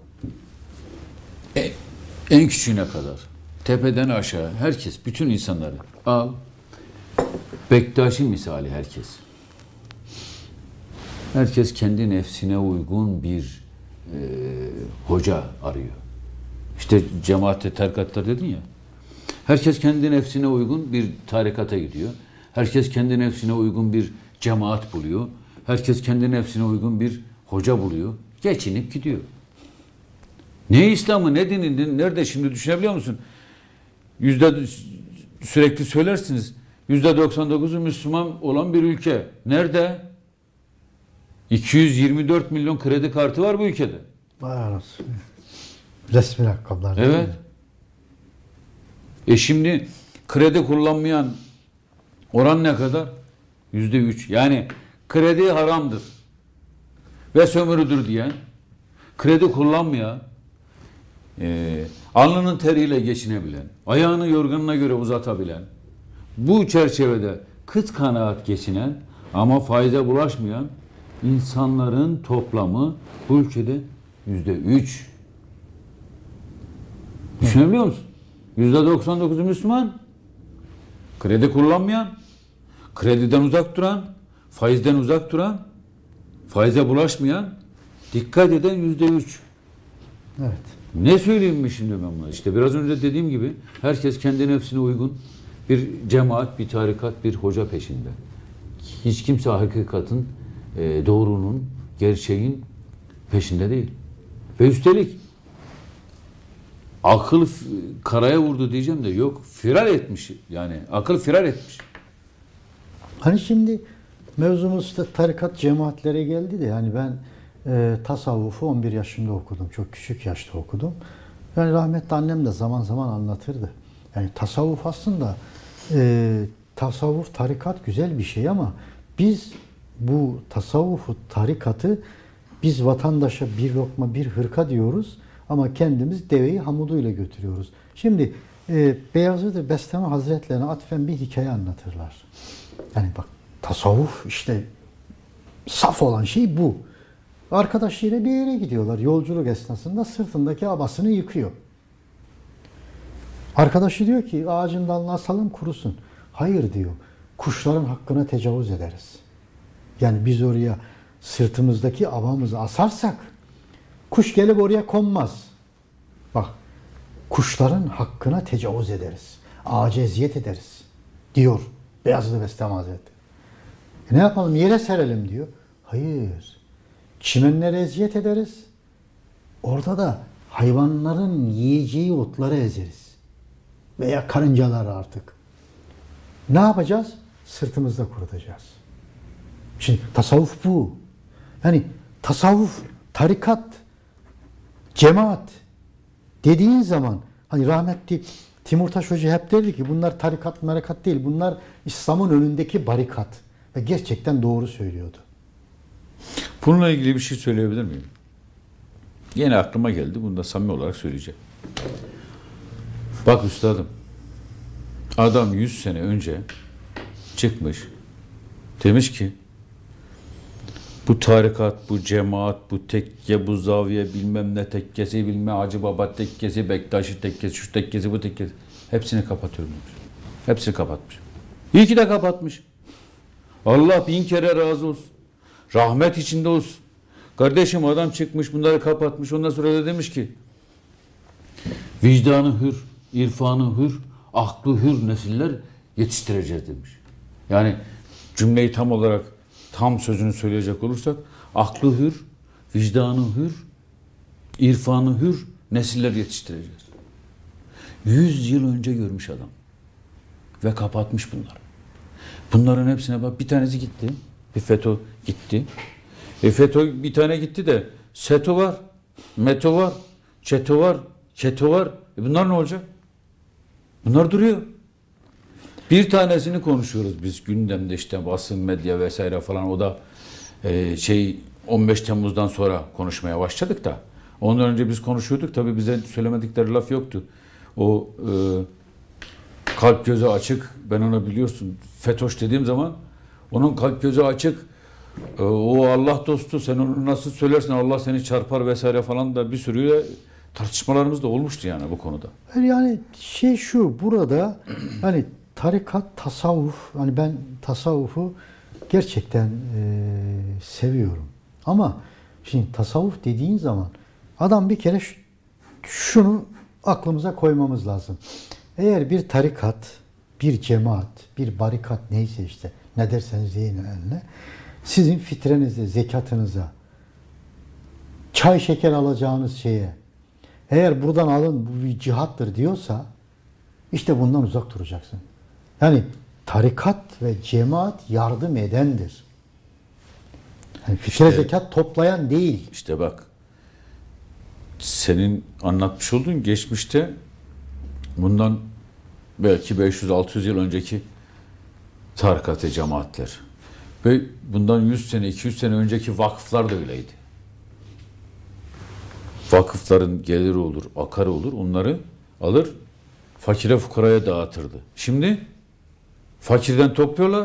en küçüğüne kadar, tepeden aşağı herkes, bütün insanları al. Bektaşi misali herkes. Herkes kendi nefsine uygun bir hoca arıyor. İşte cemaate, tarikatlar dedin ya. Herkes kendi nefsine uygun bir tarikata gidiyor. Herkes kendi nefsine uygun bir cemaat buluyor. Herkes kendi nefsine uygun bir hoca buluyor. Geçinip gidiyor. Ne İslam'ı, ne dinin, nerede şimdi düşünebiliyor musun? Sürekli söylersiniz. %99'u Müslüman olan bir ülke. Nerede? 224 milyon kredi kartı var bu ülkede. Vay olsun. Resmi rakamlar. Evet. Şimdi kredi kullanmayan oran ne kadar? %3. Yani kredi haramdır ve sömürüdür diyen, kredi kullanmayan, alnının teriyle geçinebilen, ayağını yorganına göre uzatabilen, bu çerçevede kıt kanaat geçinen ama faize bulaşmayan insanların toplamı bu ülkede %3. Düşünebiliyor musun? %99'u Müslüman, kredi kullanmayan, krediden uzak duran, faizden uzak duran, faize bulaşmayan, dikkat eden %3. Evet. Ne söyleyeyim mi şimdi ben buna? İşte biraz önce dediğim gibi herkes kendi nefsine uygun bir cemaat, bir tarikat, bir hoca peşinde. Hiç kimse hakikatin, doğrunun, gerçeğin peşinde değil. Ve üstelik akıl karaya vurdu diyeceğim de yok, firar etmiş. Yani akıl firar etmiş. Hani şimdi mevzumuz işte tarikat, cemaatlere geldi de yani ben tasavvufu 11 yaşında okudum. Çok küçük yaşta okudum. Yani rahmetli annem de zaman zaman anlatırdı. Yani tasavvuf aslında tasavvuf, tarikat güzel bir şey ama biz bu tasavvufu, tarikatı biz vatandaşa bir lokma, bir hırka diyoruz ama kendimiz deveyi hamuduyla götürüyoruz. Şimdi Beyazıt Bestami Hazretlerine atfen bir hikaye anlatırlar. Yani bak, tasavvuf işte saf olan şey bu. Arkadaşıyla bir yere gidiyorlar. Yolculuk esnasında sırtındaki abasını yıkıyor. Arkadaşı diyor ki ağacın dalına asalım kurusun. Hayır diyor. Kuşların hakkına tecavüz ederiz. Yani biz oraya sırtımızdaki abamızı asarsak kuş gelip oraya konmaz. Bak, kuşların hakkına tecavüz ederiz. Ağaca eziyet ederiz diyor Beyazıt Bestami Hazretleri. Ne yapalım? Yere serelim diyor. Hayır. Çimenlere eziyet ederiz. Orada da hayvanların yiyeceği otları ezeriz. Veya karıncaları artık. Ne yapacağız? Sırtımızda kurutacağız. Şimdi tasavvuf bu. Yani tasavvuf, tarikat, cemaat dediğin zaman hani rahmetli Timurtaş Hoca hep derdi ki bunlar tarikat, merekat değil. Bunlar İslam'ın önündeki barikat. Ve gerçekten doğru söylüyordu. Bununla ilgili bir şey söyleyebilir miyim? Yine aklıma geldi. Bunu da samimi olarak söyleyeceğim. Bak üstadım, adam 100 sene önce çıkmış, demiş ki Bu tarikat, bu cemaat, bu tekke, bu zaviye, bilmem ne tekkesi, bilmem Hacı Baba tekkesi, Bektaşi tekkesi, şu tekkesi, bu tekkesi. Hepsini kapatıyorum demiş. Hepsini kapatmış. İyi ki de kapatmış. Allah bin kere razı olsun. Rahmet içinde olsun. Kardeşim adam çıkmış bunları kapatmış. Ondan sonra da demiş ki vicdanı hür, irfanı hür, aklı hür nesiller yetiştireceğiz demiş. Yani cümleyi tam olarak tam sözünü söyleyecek olursak aklı hür, vicdanı hür, irfanı hür nesiller yetiştireceğiz. 100 yıl önce görmüş adam. Ve kapatmış bunları. Bunların hepsine bak. Bir tanesi gitti. Bir FETÖ gitti. FETÖ bir tane gitti de SETÖ var, METÖ var, ÇETÖ var, ÇETÖ var. Bunlar ne olacak? Bunlar duruyor. Bir tanesini konuşuyoruz biz gündemde işte basın, medya vesaire falan. O da 15 Temmuz'dan sonra konuşmaya başladık da. Ondan önce biz konuşuyorduk. Tabii bize söylemedikleri laf yoktu. O kalp gözü açık. Ben ona biliyorsun FETÖş dediğim zaman onun kalp gözü açık. O Allah dostu, sen onu nasıl söylersin, Allah seni çarpar vesaire falan da bir sürü tartışmalarımız da olmuştu yani bu konuda. Yani şu burada hani tarikat, tasavvuf, hani ben tasavvufu gerçekten seviyorum. Ama şimdi tasavvuf dediğin zaman adam bir kere şunu aklımıza koymamız lazım. Eğer bir tarikat, bir cemaat, bir barikat neyse işte ne derseniz deyin eline, sizin fitrenize, zekatınıza, çay şeker alacağınız şeye, eğer buradan alın bu bir cihattır diyorsa işte bundan uzak duracaksın. Yani tarikat ve cemaat yardım edendir. Yani fitre İşte, zekat toplayan değil. İşte bak senin anlatmış olduğun geçmişte bundan belki 500-600 yıl önceki tarikat ve cemaatler ve bundan 100 sene 200 sene önceki vakıflar da öyleydi. Vakıfların geliri olur, akarı olur. Onları alır fakire fukaraya dağıtırdı. Şimdi fakirden topluyorlar,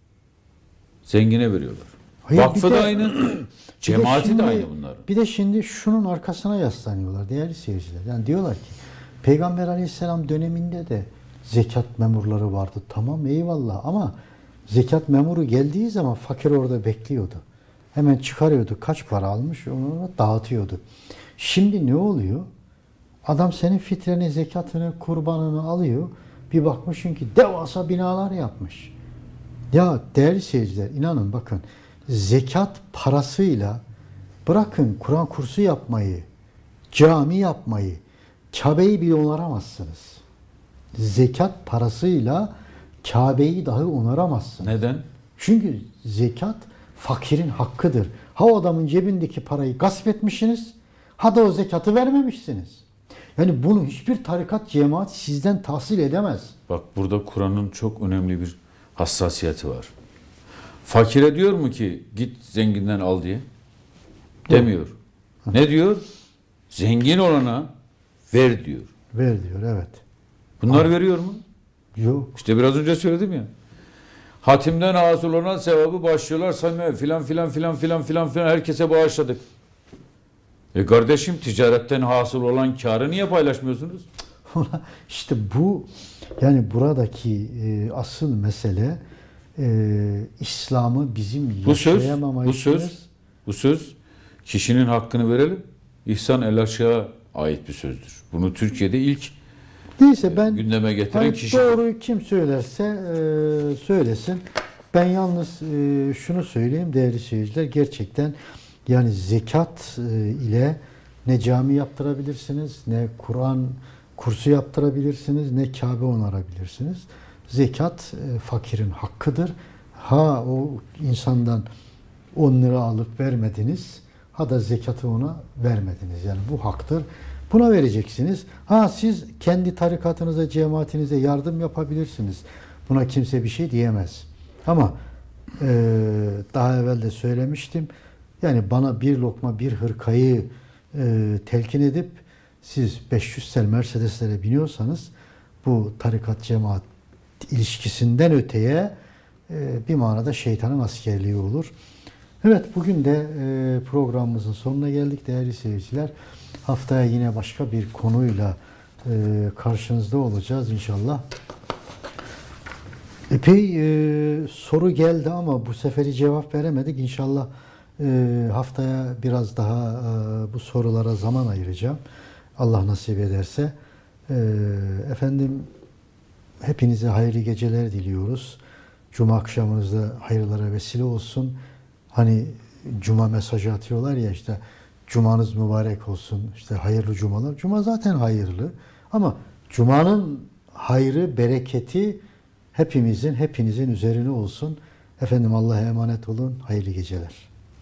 zengine veriyorlar. Hayır, Vakfı da aynı, cemaati de aynı bunlar. Bir de şimdi şunun arkasına yaslanıyorlar değerli seyirciler. Yani diyorlar ki Peygamber Aleyhisselam döneminde de zekat memurları vardı. Tamam eyvallah ama zekat memuru geldiği zaman fakir orada bekliyordu. Hemen çıkarıyordu. Kaç para almış onu dağıtıyordu. Şimdi ne oluyor? Adam senin fitreni, zekatını, kurbanını alıyor. Bir bakmışsın ki devasa binalar yapmış. Ya değerli seyirciler inanın bakın zekat parasıyla bırakın Kur'an kursu yapmayı, cami yapmayı, Kabe'yi bile onaramazsınız. Zekat parasıyla Kabe'yi dahi onaramazsınız. Neden? Çünkü zekat fakirin hakkıdır. Ha o adamın cebindeki parayı gasp etmişsiniz, ha da o zekatı vermemişsiniz. Yani bunu hiçbir tarikat, cemaat sizden tahsil edemez. Bak burada Kur'an'ın çok önemli bir hassasiyeti var. Fakire diyor mu ki git zenginden al diye? Demiyor. Ne diyor? Zengin olana ver diyor. Ver diyor evet. Bunlar veriyor mu? Yok. İşte biraz önce söyledim ya. Hatimden hasıl olan sevabı başlıyorlar saymaya filan filan filan filan filan filan herkese bağışladık. Kardeşim ticaretten hasıl olan kârı niye paylaşmıyorsunuz? İşte bu yani buradaki asıl mesele İslam'ı bizim yaşayamamayışımız. Bu söz kişinin hakkını verelim. İhsan el aşağı ait bir sözdür. Bunu Türkiye'de ilk neyse ben gündeme getiren kişi. Doğruyu kim söylerse söylesin. Ben yalnız şunu söyleyeyim değerli seyirciler gerçekten yani zekat ile ne cami yaptırabilirsiniz, ne Kur'an kursu yaptırabilirsiniz, ne Kabe onarabilirsiniz. Zekat fakirin hakkıdır. Ha o insandan 10 lira alıp vermediniz, ha da zekatı ona vermediniz. Yani bu haktır. Buna vereceksiniz. Ha siz kendi tarikatınıza, cemaatinize yardım yapabilirsiniz. Buna kimse bir şey diyemez. Ama daha evvel de söylemiştim. Yani bana bir lokma bir hırkayı telkin edip siz 500 sel Mercedes'lere biniyorsanız bu tarikat cemaat ilişkisinden öteye bir manada şeytanın askerliği olur. Evet, bugün de programımızın sonuna geldik değerli seyirciler. Haftaya yine başka bir konuyla karşınızda olacağız inşallah. Epey soru geldi ama bu seferi cevap veremedik. İnşallah haftaya biraz daha bu sorulara zaman ayıracağım. Allah nasip ederse. Efendim, hepinize hayırlı geceler diliyoruz. Cuma akşamınızda hayırlara vesile olsun. Hani cuma mesajı atıyorlar ya, işte cumanız mübarek olsun, işte hayırlı cumalar. Cuma zaten hayırlı ama cumanın hayrı, bereketi hepinizin üzerine olsun. Efendim, Allah'a emanet olun. Hayırlı geceler.